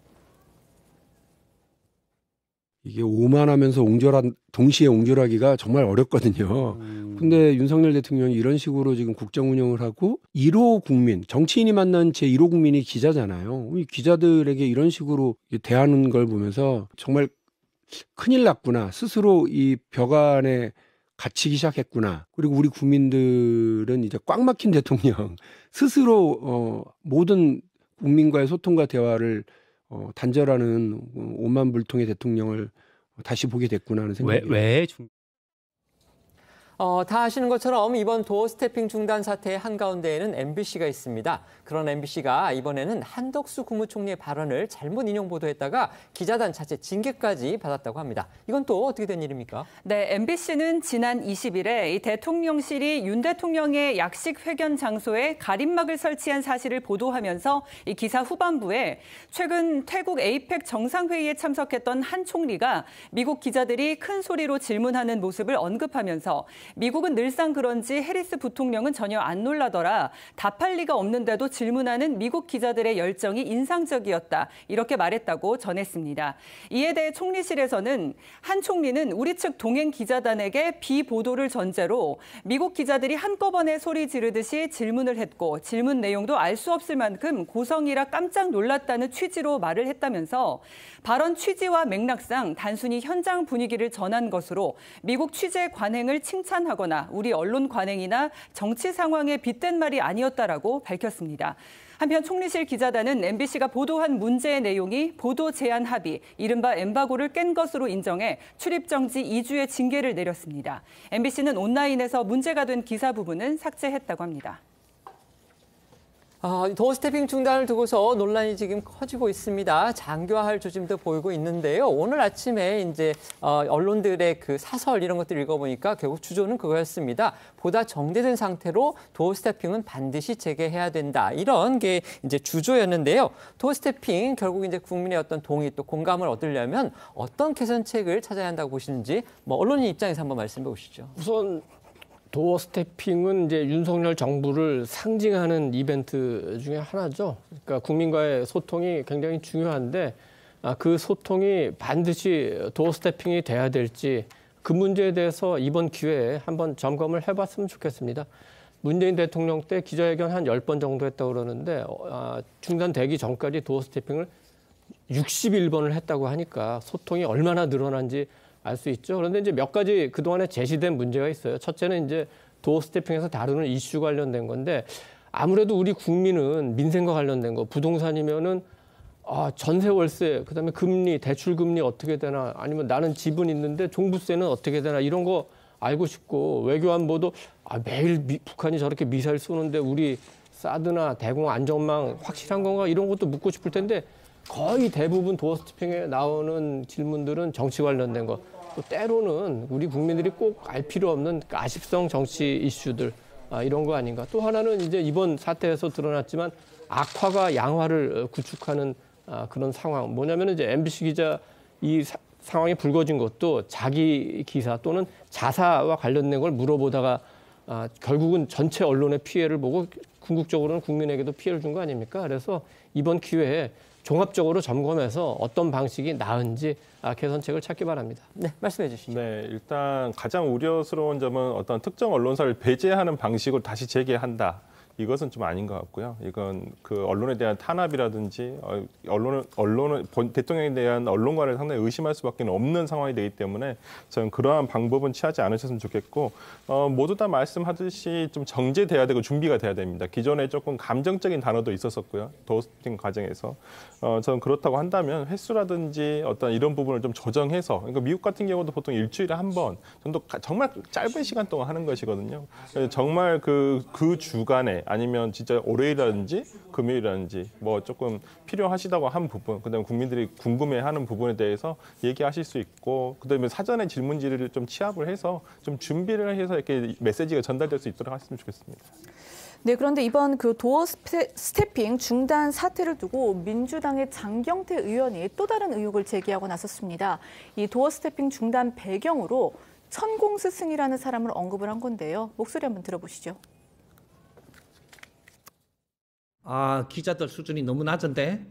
이게 오만하면서 동시에 옹졸하기가 정말 어렵거든요. 근데 윤석열 대통령이 이런 식으로 지금 국정 운영을 하고 1호 국민, 정치인이 만난 제 1호 국민이 기자잖아요. 이 기자들에게 이런 식으로 대하는 걸 보면서 정말 큰일 났구나. 스스로 이 벽 안에 갇히기 시작했구나. 그리고 우리 국민들은 이제 꽉 막힌 대통령 스스로 모든 국민과의 소통과 대화를 단절하는 오만불통의 대통령을 다시 보게 됐구나 하는 생각이 다 아시는 것처럼 이번 도어 스태핑 중단 사태의 한가운데에는 MBC가 있습니다. 그런 MBC가 이번에는 한덕수 국무총리의 발언을 잘못 인용 보도했다가 기자단 자체 징계까지 받았다고 합니다. 이건 또 어떻게 된 일입니까? 네, MBC는 지난 20일에 이 대통령실이 윤 대통령의 약식 회견 장소에 가림막을 설치한 사실을 보도하면서 이 기사 후반부에 최근 태국 에이펙 정상회의에 참석했던 한 총리가 미국 기자들이 큰 소리로 질문하는 모습을 언급하면서 미국은 늘상 그런지 해리스 부통령은 전혀 안 놀라더라. 답할 리가 없는데도 질문하는 미국 기자들의 열정이 인상적이었다. 이렇게 말했다고 전했습니다. 이에 대해 총리실에서는 한 총리는 우리 측 동행 기자단에게 비보도를 전제로 미국 기자들이 한꺼번에 소리 지르듯이 질문을 했고 질문 내용도 알 수 없을 만큼 고성이라 깜짝 놀랐다는 취지로 말을 했다면서 발언 취지와 맥락상 단순히 현장 분위기를 전한 것으로 미국 취재 관행을 칭찬하거나 우리 언론 관행이나 정치 상황에 빗댄 말이 아니었다라고 밝혔습니다. 한편 총리실 기자단은 MBC가 보도한 문제의 내용이 보도 제한 합의, 이른바 엠바고를 깬 것으로 인정해 출입 정지 2주의 징계를 내렸습니다. MBC는 온라인에서 문제가 된 기사 부분은 삭제했다고 합니다. 도어 스태핑 중단을 두고서 논란이 지금 커지고 있습니다. 장교화할 조짐도 보이고 있는데요. 오늘 아침에 이제 언론들의 그 사설 이런 것들 읽어보니까 결국 주조는 그거였습니다. 보다 정제된 상태로 도어 스태핑은 반드시 재개해야 된다. 이런 게 이제 주조였는데요. 도어 스태핑 결국 이제 국민의 어떤 동의 또 공감을 얻으려면 어떤 개선책을 찾아야 한다고 보시는지 언론인 입장에서 한번 말씀해 보시죠. 우선 도어 스태핑은 이제 윤석열 정부를 상징하는 이벤트 중에 하나죠. 그러니까 국민과의 소통이 굉장히 중요한데 그 소통이 반드시 도어 스태핑이 돼야 될지 그 문제에 대해서 이번 기회에 한번 점검을 해봤으면 좋겠습니다. 문재인 대통령 때 기자회견 한 10번 정도 했다고 그러는데 중단되기 전까지 도어 스태핑을 61번을 했다고 하니까 소통이 얼마나 늘어난지 알 수 있죠. 그런데 이제 몇 가지 그동안에 제시된 문제가 있어요. 첫째는 이제 도어 스태핑에서 다루는 이슈 관련된 건데 아무래도 우리 국민은 민생과 관련된 거, 부동산이면은 전세 월세, 그다음에 금리, 대출 금리 어떻게 되나, 아니면 나는 집은 있는데 종부세는 어떻게 되나 이런 거 알고 싶고, 외교안보도 매일 북한이 저렇게 미사일 쏘는데 우리 사드나 대공 안전망 확실한 건가 이런 것도 묻고 싶을 텐데 거의 대부분 도어 스태핑에 나오는 질문들은 정치 관련된 거, 또 때로는 우리 국민들이 꼭 알 필요 없는 아십성 정치 이슈들 이런 거 아닌가. 또 하나는 이제 이번 사태에서 드러났지만 악화가 양화를 구축하는 그런 상황. 뭐냐면 이제 MBC 기자 이 상황이 불거진 것도 자기 기사 또는 자사와 관련된 걸 물어보다가 결국은 전체 언론의 피해를 보고 궁극적으로는 국민에게도 피해를 준 거 아닙니까? 그래서 이번 기회에 종합적으로 점검해서 어떤 방식이 나은지 개선책을 찾기 바랍니다. 네, 말씀해 주시죠. 네, 일단 가장 우려스러운 점은 어떤 특정 언론사를 배제하는 방식으로 다시 재개한다. 이것은 좀 아닌 것 같고요. 이건 그 언론에 대한 탄압이라든지 언론은 대통령에 대한 언론관을 상당히 의심할 수밖에 없는 상황이 되기 때문에 저는 그러한 방법은 취하지 않으셨으면 좋겠고 모두 다 말씀하듯이 좀 정제돼야 되고 준비가 돼야 됩니다. 기존에 조금 감정적인 단어도 있었었고요. 도어 스태핑 과정에서 저는 그렇다고 한다면 횟수라든지 어떤 이런 부분을 좀 조정해서, 그러니까 미국 같은 경우도 보통 일주일에 한 번 정도 정말 짧은 시간 동안 하는 것이거든요. 정말 그 주간에 아니면 진짜 월요일이라든지 금요일이라든지 조금 필요하시다고 한 부분, 그다음에 국민들이 궁금해하는 부분에 대해서 얘기하실 수 있고, 그다음에 사전에 질문지를 좀 취합을 해서 좀 준비를 해서 이렇게 메시지가 전달될 수 있도록 했으면 좋겠습니다. 네, 그런데 이번 그 도어 스태핑 중단 사태를 두고 민주당의 장경태 의원이 또 다른 의혹을 제기하고 나섰습니다. 이 도어 스태핑 중단 배경으로 천공스승이라는 사람을 언급을 한 건데요. 목소리 한번 들어보시죠. 기자들 수준이 너무 낮은데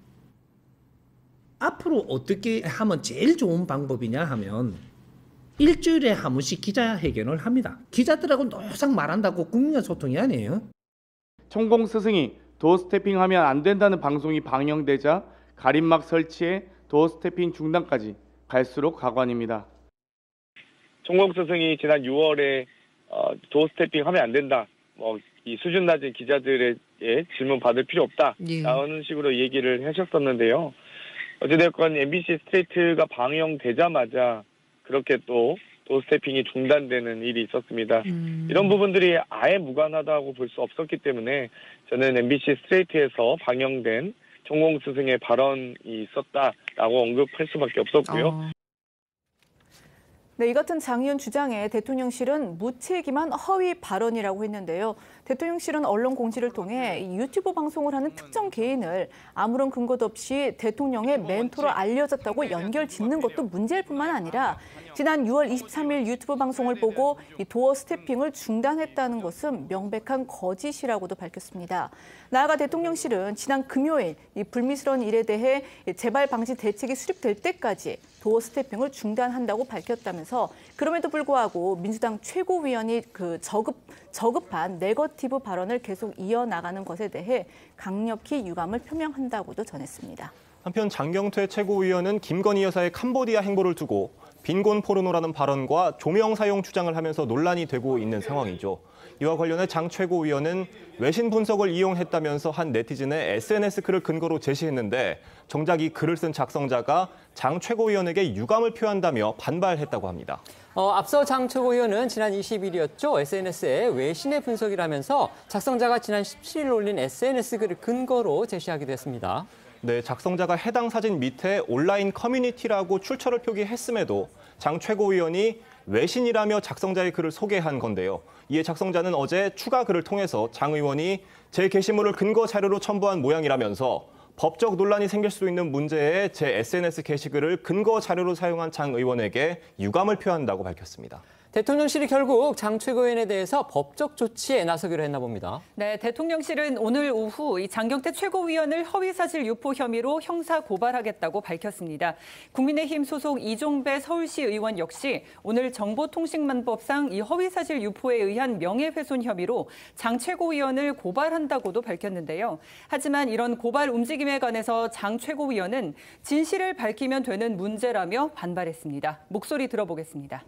앞으로 어떻게 하면 제일 좋은 방법이냐 하면 일주일에 한 번씩 기자회견을 합니다. 기자들하고 노상 말한다고 국민과 소통이 아니에요. 천공 스승이 도어 스태핑하면 안 된다는 방송이 방영되자 가림막 설치에 도어 스태핑 중단까지 갈수록 가관입니다. 천공 스승이 지난 6월에 도어 스태핑하면 안 된다. 이 수준 낮은 기자들의 질문 받을 필요 없다. 라는 식으로 얘기를 하셨었는데요. 어찌됐건 MBC 스트레이트가 방영되자마자 그렇게 또 도어 스태핑이 중단되는 일이 있었습니다. 이런 부분들이 아예 무관하다고 볼 수 없었기 때문에 저는 MBC 스트레이트에서 방영된 천공 스승의 발언이 있었다라고 언급할 수밖에 없었고요. 네, 이 같은 장 의원 주장에 대통령실은 무책임한 허위 발언이라고 했는데요. 대통령실은 언론 공지를 통해 유튜브 방송을 하는 특정 개인을 아무런 근거도 없이 대통령의 멘토로 알려졌다고 연결 짓는 것도 문제일 뿐만 아니라 지난 6월 23일 유튜브 방송을 보고 이 도어 스태핑을 중단했다는 것은 명백한 거짓이라고도 밝혔습니다. 나아가 대통령실은 지난 금요일 이 불미스러운 일에 대해 재발 방지 대책이 수립될 때까지 도어 스태핑을 중단한다고 밝혔다면서 그럼에도 불구하고 민주당 최고위원이 그 저급한 네거티브 발언을 계속 이어나가는 것에 대해 강력히 유감을 표명한다고도 전했습니다. 한편 장경태 최고위원은 김건희 여사의 캄보디아 행보를 두고 빈곤 포르노라는 발언과 조명 사용 주장을 하면서 논란이 되고 있는 상황이죠. 이와 관련해 장 최고위원은 외신 분석을 이용했다면서 한 네티즌의 SNS 글을 근거로 제시했는데 정작 이 글을 쓴 작성자가 장 최고위원에게 유감을 표한다며 반발했다고 합니다. 앞서 장 최고위원은 지난 20일이었죠. SNS에 외신의 분석이라면서 작성자가 지난 17일 올린 SNS 글을 근거로 제시하기도 했습니다. 네, 작성자가 해당 사진 밑에 온라인 커뮤니티라고 출처를 표기했음에도 장 최고위원이 외신이라며 작성자의 글을 소개한 건데요. 이에 작성자는 어제 추가 글을 통해서 장 의원이 제 게시물을 근거 자료로 첨부한 모양이라면서 법적 논란이 생길 수 있는 문제에 제 SNS 게시글을 근거 자료로 사용한 장 의원에게 유감을 표한다고 밝혔습니다. 대통령실이 결국 장 최고위원에 대해서 법적 조치에 나서기로 했나 봅니다. 네, 대통령실은 오늘 오후 이 장경태 최고위원을 허위사실 유포 혐의로 형사 고발하겠다고 밝혔습니다. 국민의힘 소속 이종배 서울시 의원 역시 오늘 정보통신망법상 이 허위사실 유포에 의한 명예훼손 혐의로 장 최고위원을 고발한다고도 밝혔는데요. 하지만 이런 고발 움직임에 관해서 장 최고위원은 진실을 밝히면 되는 문제라며 반발했습니다. 목소리 들어보겠습니다.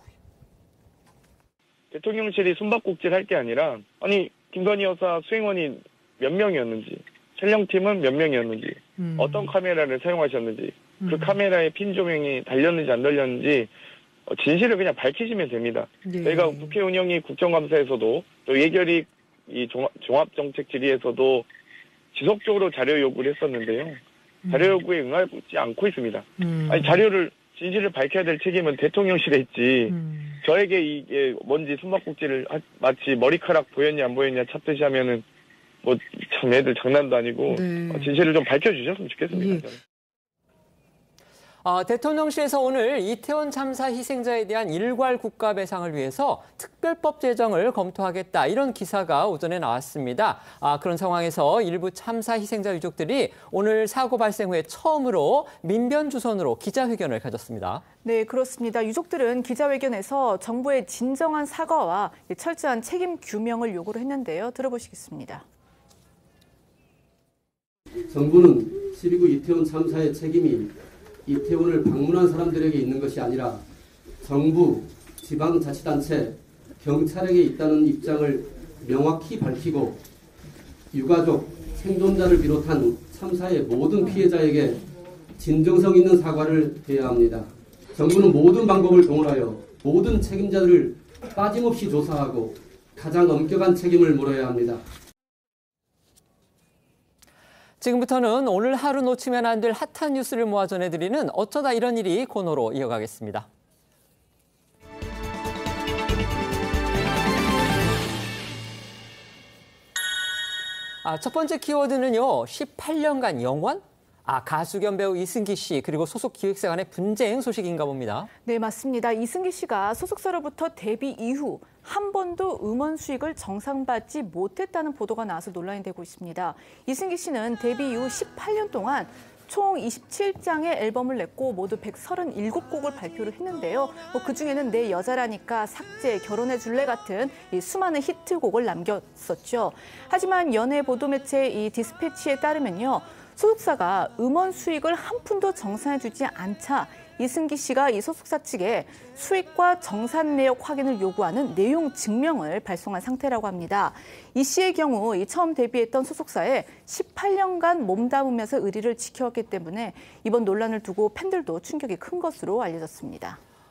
대통령실이 숨바꼭질 할 게 아니라 아니 김건희 여사 수행원이 몇 명이었는지 촬영팀은 몇 명이었는지 어떤 카메라를 사용하셨는지 그 카메라에 핀 조명이 달렸는지 안 달렸는지 진실을 그냥 밝히시면 됩니다. 네. 저희가 국회 운영위 국정감사에서도 또 예결위 이 종합정책 질의에서도 지속적으로 자료 요구를 했었는데요. 자료 요구에 응하지 않고 있습니다. 아니 자료를 진실을 밝혀야 될 책임은 대통령실에 있지. 저에게 이게 뭔지 숨바꼭질을 마치 머리카락 보였냐 안 보였냐 찾듯이 하면은 뭐 참 애들 장난도 아니고 네. 진실을 좀 밝혀주셨으면 좋겠습니다. 예. 대통령실에서 오늘 이태원 참사 희생자에 대한 일괄 국가배상을 위해서 특별법 제정을 검토하겠다 이런 기사가 오전에 나왔습니다. 그런 상황에서 일부 참사 희생자 유족들이 오늘 사고 발생 후에 처음으로 민변 주선으로 기자회견을 가졌습니다. 네, 그렇습니다. 유족들은 기자회견에서 정부의 진정한 사과와 철저한 책임 규명을 요구를 했는데요. 들어보시겠습니다. 정부는 12.9 이태원 참사의 책임이 이태원을 방문한 사람들에게 있는 것이 아니라 정부, 지방자치단체, 경찰에게 있다는 입장을 명확히 밝히고 유가족, 생존자를 비롯한 참사의 모든 피해자에게 진정성 있는 사과를 해야 합니다. 정부는 모든 방법을 동원하여 모든 책임자들을 빠짐없이 조사하고 가장 엄격한 책임을 물어야 합니다. 지금부터는 오늘 하루 놓치면 안 될 핫한 뉴스를 모아 전해드리는 어쩌다 이런 일이 코너로 이어가겠습니다. 첫 번째 키워드는요. 18년간 영원? 가수 겸 배우 이승기 씨 그리고 소속 기획사 간의 분쟁 소식인가 봅니다. 네, 맞습니다. 이승기 씨가 소속사로부터 데뷔 이후 한 번도 음원 수익을 정산받지 못했다는 보도가 나와서 논란이 되고 있습니다. 이승기 씨는 데뷔 이후 18년 동안 총 27장의 앨범을 냈고 모두 137곡을 발표를 했는데요. 그중에는 내 여자라니까, 삭제, 결혼해줄래 같은 이 수많은 히트곡을 남겼었죠. 하지만 연예 보도 매체 이 디스패치에 따르면요. 소속사가 음원 수익을 한 푼도 정산해주지 않자 이승기 씨가 이 소속사 측에 수익과 정산 내역 확인을 요구하는 내용 증명을 발송한 상태라고 합니다. 이 씨의 경우 처음 데뷔했던 소속사에 18년간 몸담으면서 의리를 지켜왔기 때문에 이번 논란을 두고 팬들도 충격이 큰 것으로 알려졌습니다.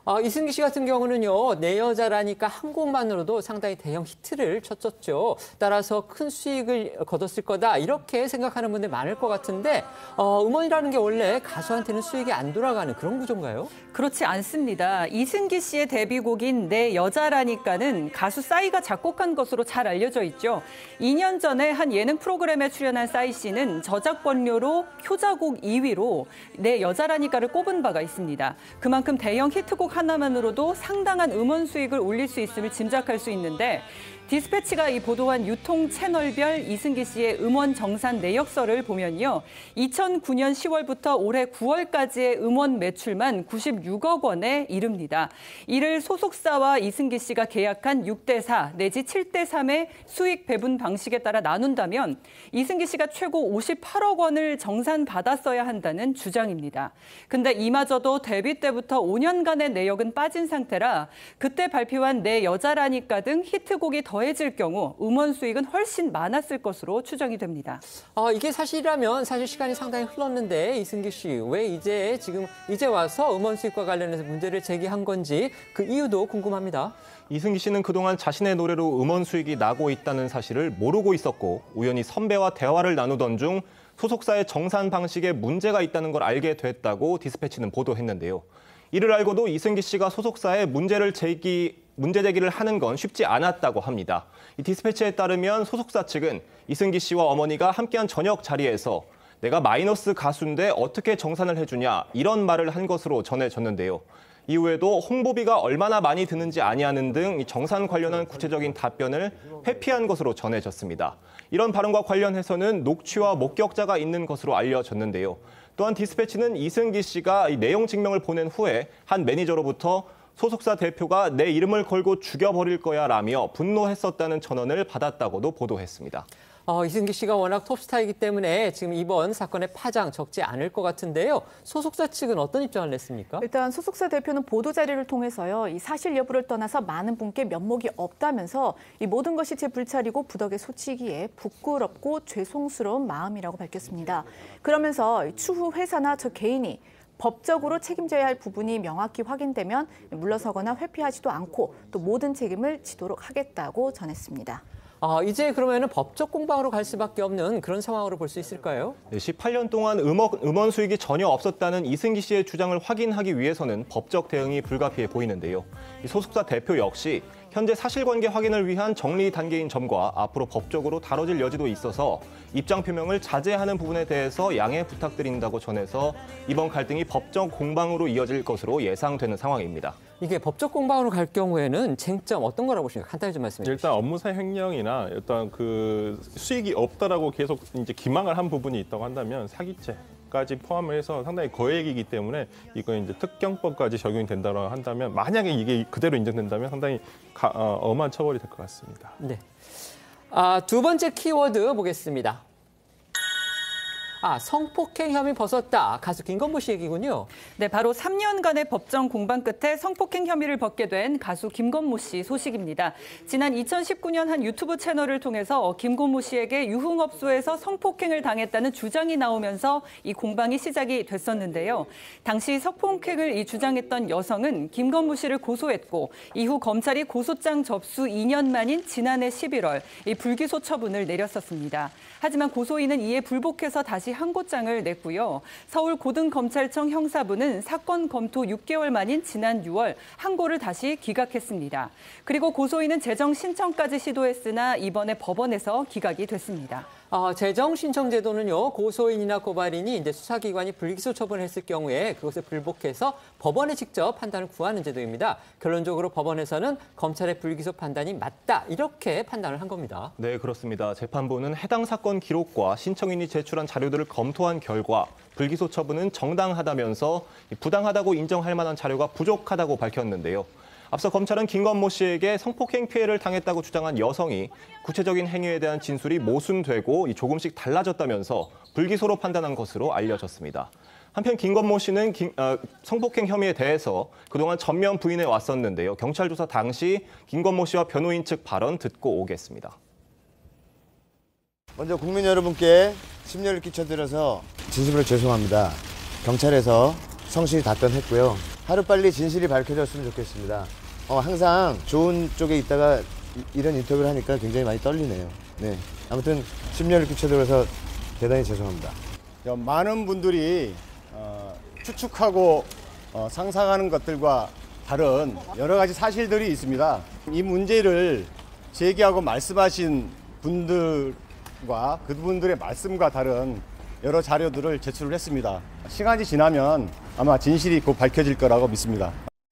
이승기 씨 같은 경우는요, 내 여자라니까 한 곡만으로도 상당히 대형 히트를 쳤었죠. 따라서 큰 수익을 거뒀을 거다 이렇게 생각하는 분들 많을 것 같은데 음원이라는 게 원래 가수한테는 수익이 안 돌아가는 그런 구조인가요? 그렇지 않습니다. 이승기 씨의 데뷔곡인 내 여자라니까는 가수 싸이가 작곡한 것으로 잘 알려져 있죠. 2년 전에 한 예능 프로그램에 출연한 싸이 씨는 저작권료로 효자곡 2위로 내 여자라니까를 꼽은 바가 있습니다. 그만큼 대형 히트곡 하나만으로도 상당한 음원 수익을 올릴 수 있음을 짐작할 수 있는데 디스패치가 이 보도한 유통 채널별 이승기 씨의 음원 정산 내역서를 보면요. 2009년 10월부터 올해 9월까지의 음원 매출만 96억 원에 이릅니다. 이를 소속사와 이승기 씨가 계약한 6대4 내지 7대3의 수익 배분 방식에 따라 나눈다면 이승기 씨가 최고 58억 원을 정산받았어야 한다는 주장입니다. 근데 이마저도 데뷔 때부터 5년간의 내역은 빠진 상태라 그때 발표한 내 여자라니까 등 히트곡이 더해질 경우 음원 수익은 훨씬 많았을 것으로 추정이 됩니다. 이게 사실이라면 사실 시간이 상당히 흘렀는데 이승기 씨 왜 이제 와서 음원 수익과 관련해서 문제를 제기한 건지 그 이유도 궁금합니다. 이승기 씨는 그동안 자신의 노래로 음원 수익이 나고 있다는 사실을 모르고 있었고 우연히 선배와 대화를 나누던 중 소속사의 정산 방식에 문제가 있다는 걸 알게 됐다고 디스패치는 보도했는데요. 이를 알고도 이승기 씨가 소속사에 문제 제기를 하는 건 쉽지 않았다고 합니다. 이 디스패치에 따르면 소속사 측은 이승기 씨와 어머니가 함께한 저녁 자리에서 내가 마이너스 가수인데 어떻게 정산을 해주냐 이런 말을 한 것으로 전해졌는데요. 이후에도 홍보비가 얼마나 많이 드는지 아니하는 등 정산 관련한 구체적인 답변을 회피한 것으로 전해졌습니다. 이런 발언과 관련해서는 녹취와 목격자가 있는 것으로 알려졌는데요. 또한 디스패치는 이승기 씨가 이 내용 증명을 보낸 후에 한 매니저로부터 소속사 대표가 내 이름을 걸고 죽여버릴 거야 라며 분노했었다는 전언을 받았다고도 보도했습니다. 이승기 씨가 워낙 톱스타이기 때문에 지금 이번 사건의 파장 적지 않을 것 같은데요. 소속사 측은 어떤 입장을 냈습니까? 일단 소속사 대표는 보도자료를 통해서요. 이 사실 여부를 떠나서 많은 분께 면목이 없다면서 이 모든 것이 제 불찰이고 부덕의 소치기에 부끄럽고 죄송스러운 마음이라고 밝혔습니다. 그러면서 추후 회사나 저 개인이 법적으로 책임져야 할 부분이 명확히 확인되면 물러서거나 회피하지도 않고 또 모든 책임을 지도록 하겠다고 전했습니다. 이제 그러면은 법적 공방으로 갈 수밖에 없는 그런 상황으로 볼 수 있을까요? 18년 동안 음원 수익이 전혀 없었다는 이승기 씨의 주장을 확인하기 위해서는 법적 대응이 불가피해 보이는데요. 이 소속사 대표 역시 현재 사실관계 확인을 위한 정리 단계인 점과 앞으로 법적으로 다뤄질 여지도 있어서 입장 표명을 자제하는 부분에 대해서 양해 부탁드린다고 전해서 이번 갈등이 법적 공방으로 이어질 것으로 예상되는 상황입니다. 이게 법적 공방으로 갈 경우에는 쟁점 어떤 거라고 보십니까? 간단히 좀 말씀해 주시죠. 일단 업무상 횡령이나 어떤 그 수익이 없다라고 계속 이제 기망을 한 부분이 있다고 한다면 사기죄까지 포함을 해서 상당히 거액이기 때문에 이거 이제 특경법까지 적용이 된다고 한다면 만약에 이게 그대로 인정된다면 상당히 엄한 처벌이 될 것 같습니다. 네. 두 번째 키워드 보겠습니다. 성폭행 혐의 벗었다. 가수 김건모 씨 얘기군요. 네, 바로 3년간의 법정 공방 끝에 성폭행 혐의를 벗게 된 가수 김건모 씨 소식입니다. 지난 2019년 한 유튜브 채널을 통해서 김건모 씨에게 유흥업소에서 성폭행을 당했다는 주장이 나오면서 이 공방이 시작이 됐었는데요. 당시 성폭행을 주장했던 여성은 김건모 씨를 고소했고 이후 검찰이 고소장 접수 2년 만인 지난해 11월 이 불기소 처분을 내렸었습니다. 하지만 고소인은 이에 불복해서 다시 항고장을 냈고요. 서울고등검찰청 형사부는 사건 검토 6개월 만인 지난 6월 항고를 다시 기각했습니다. 그리고 고소인은 재정 신청까지 시도했으나 이번에 법원에서 기각이 됐습니다. 재정 신청 제도는요, 고소인이나 고발인이 이제 수사기관이 불기소 처분했을 경우에 그것에 불복해서 법원에 직접 판단을 구하는 제도입니다. 결론적으로 법원에서는 검찰의 불기소 판단이 맞다 이렇게 판단을 한 겁니다. 네, 그렇습니다. 재판부는 해당 사건 기록과 신청인이 제출한 자료들을 검토한 결과 불기소 처분은 정당하다면서 부당하다고 인정할 만한 자료가 부족하다고 밝혔는데요. 앞서 검찰은 김건모 씨에게 성폭행 피해를 당했다고 주장한 여성이 구체적인 행위에 대한 진술이 모순되고 조금씩 달라졌다면서 불기소로 판단한 것으로 알려졌습니다. 한편 김건모 씨는 성폭행 혐의에 대해서 그동안 전면 부인해 왔었는데요. 경찰 조사 당시 김건모 씨와 변호인 측 발언 듣고 오겠습니다. 먼저 국민 여러분께 심려를 끼쳐드려서 진심으로 죄송합니다. 경찰에서 성실히 답변했고요. 하루빨리 진실이 밝혀졌으면 좋겠습니다. 항상 좋은 쪽에 있다가 이런 인터뷰를 하니까 굉장히 많이 떨리네요. 네. 아무튼 심려를 끼쳐드려서 대단히 죄송합니다. 많은 분들이 추측하고 상상하는 것들과 다른 여러 가지 사실들이 있습니다. 이 문제를 제기하고 말씀하신 분들과 그분들의 말씀과 다른 여러 자료들을 제출을 했습니다. 시간이 지나면 아마 진실이 곧 밝혀질 거라고 믿습니다.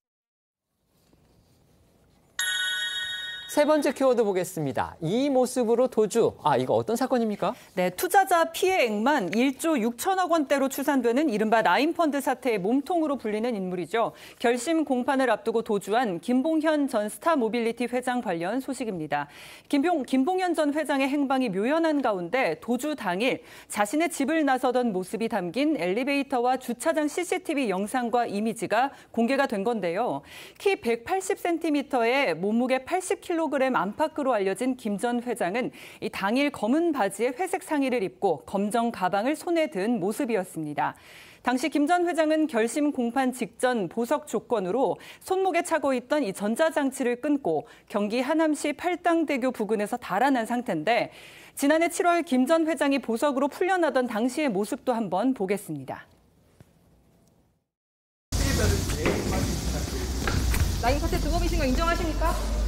세 번째 키워드 보겠습니다. 이 모습으로 도주. 이거 어떤 사건입니까? 네, 투자자 피해액만 1조 6천억 원대로 추산되는 이른바 라인펀드 사태의 몸통으로 불리는 인물이죠. 결심 공판을 앞두고 도주한 김봉현 전 스타모빌리티 회장 관련 소식입니다. 김봉현 전 회장의 행방이 묘연한 가운데 도주 당일 자신의 집을 나서던 모습이 담긴 엘리베이터와 주차장 CCTV 영상과 이미지가 공개가 된 건데요. 키 180cm에 몸무게 80kg 안팎으로 알려진 김 전 회장은 이 당일 검은 바지에 회색 상의를 입고 검정 가방을 손에 든 모습이었습니다. 당시 김 전 회장은 결심 공판 직전 보석 조건으로 손목에 차고 있던 이 전자장치를 끊고 경기 하남시 팔당대교 부근에서 달아난 상태인데 지난해 7월 김 전 회장이 보석으로 풀려나던 당시의 모습도 한번 보겠습니다. 라인 사태 주범이신 거 인정하십니까?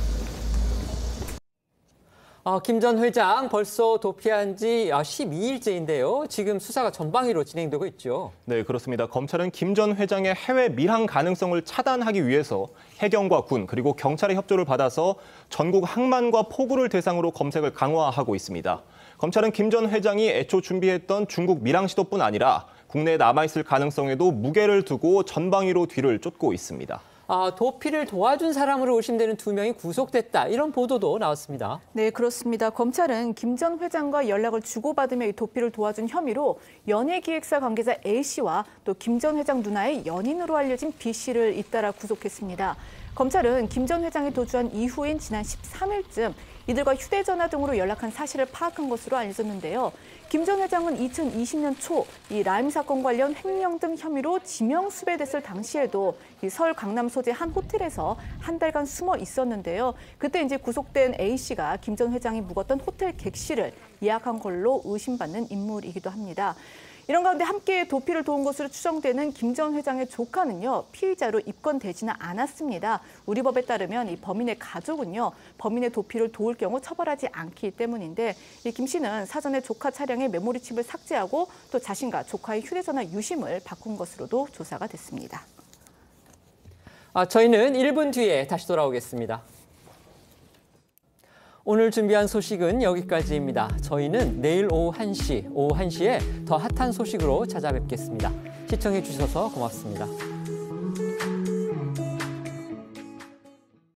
김 전 회장 벌써 도피한 지 12일째인데요. 지금 수사가 전방위로 진행되고 있죠. 네, 그렇습니다. 검찰은 김 전 회장의 해외 밀항 가능성을 차단하기 위해서 해경과 군 그리고 경찰의 협조를 받아서 전국 항만과 포구를 대상으로 검색을 강화하고 있습니다. 검찰은 김 전 회장이 애초 준비했던 중국 밀항 시도뿐 아니라 국내에 남아있을 가능성에도 무게를 두고 전방위로 뒤를 쫓고 있습니다. 도피를 도와준 사람으로 의심되는 2명이 구속됐다. 이런 보도도 나왔습니다. 네, 그렇습니다. 검찰은 김 전 회장과 연락을 주고받으며 이 도피를 도와준 혐의로 연예기획사 관계자 A씨와 또 김 전 회장 누나의 연인으로 알려진 B씨를 잇따라 구속했습니다. 검찰은 김 전 회장이 도주한 이후인 지난 13일쯤 이들과 휴대전화 등으로 연락한 사실을 파악한 것으로 알려졌는데요. 김 전 회장은 2020년 초 이 라임 사건 관련 횡령 등 혐의로 지명 수배됐을 당시에도 이 서울 강남 소재 한 호텔에서 한 달간 숨어 있었는데요. 그때 이제 구속된 A씨가 김 전 회장이 묵었던 호텔 객실을 예약한 걸로 의심받는 인물이기도 합니다. 이런 가운데 함께 도피를 도운 것으로 추정되는 김 전 회장의 조카는요, 피의자로 입건되지는 않았습니다. 우리 법에 따르면 이 범인의 가족은요, 범인의 도피를 도울 경우 처벌하지 않기 때문인데, 이 김 씨는 사전에 조카 차량의 메모리 칩을 삭제하고 또 자신과 조카의 휴대전화 유심을 바꾼 것으로도 조사가 됐습니다. 저희는 1분 뒤에 다시 돌아오겠습니다. 오늘 준비한 소식은 여기까지입니다. 저희는 내일 오후 1시에 더 핫한 소식으로 찾아뵙겠습니다. 시청해 주셔서 고맙습니다.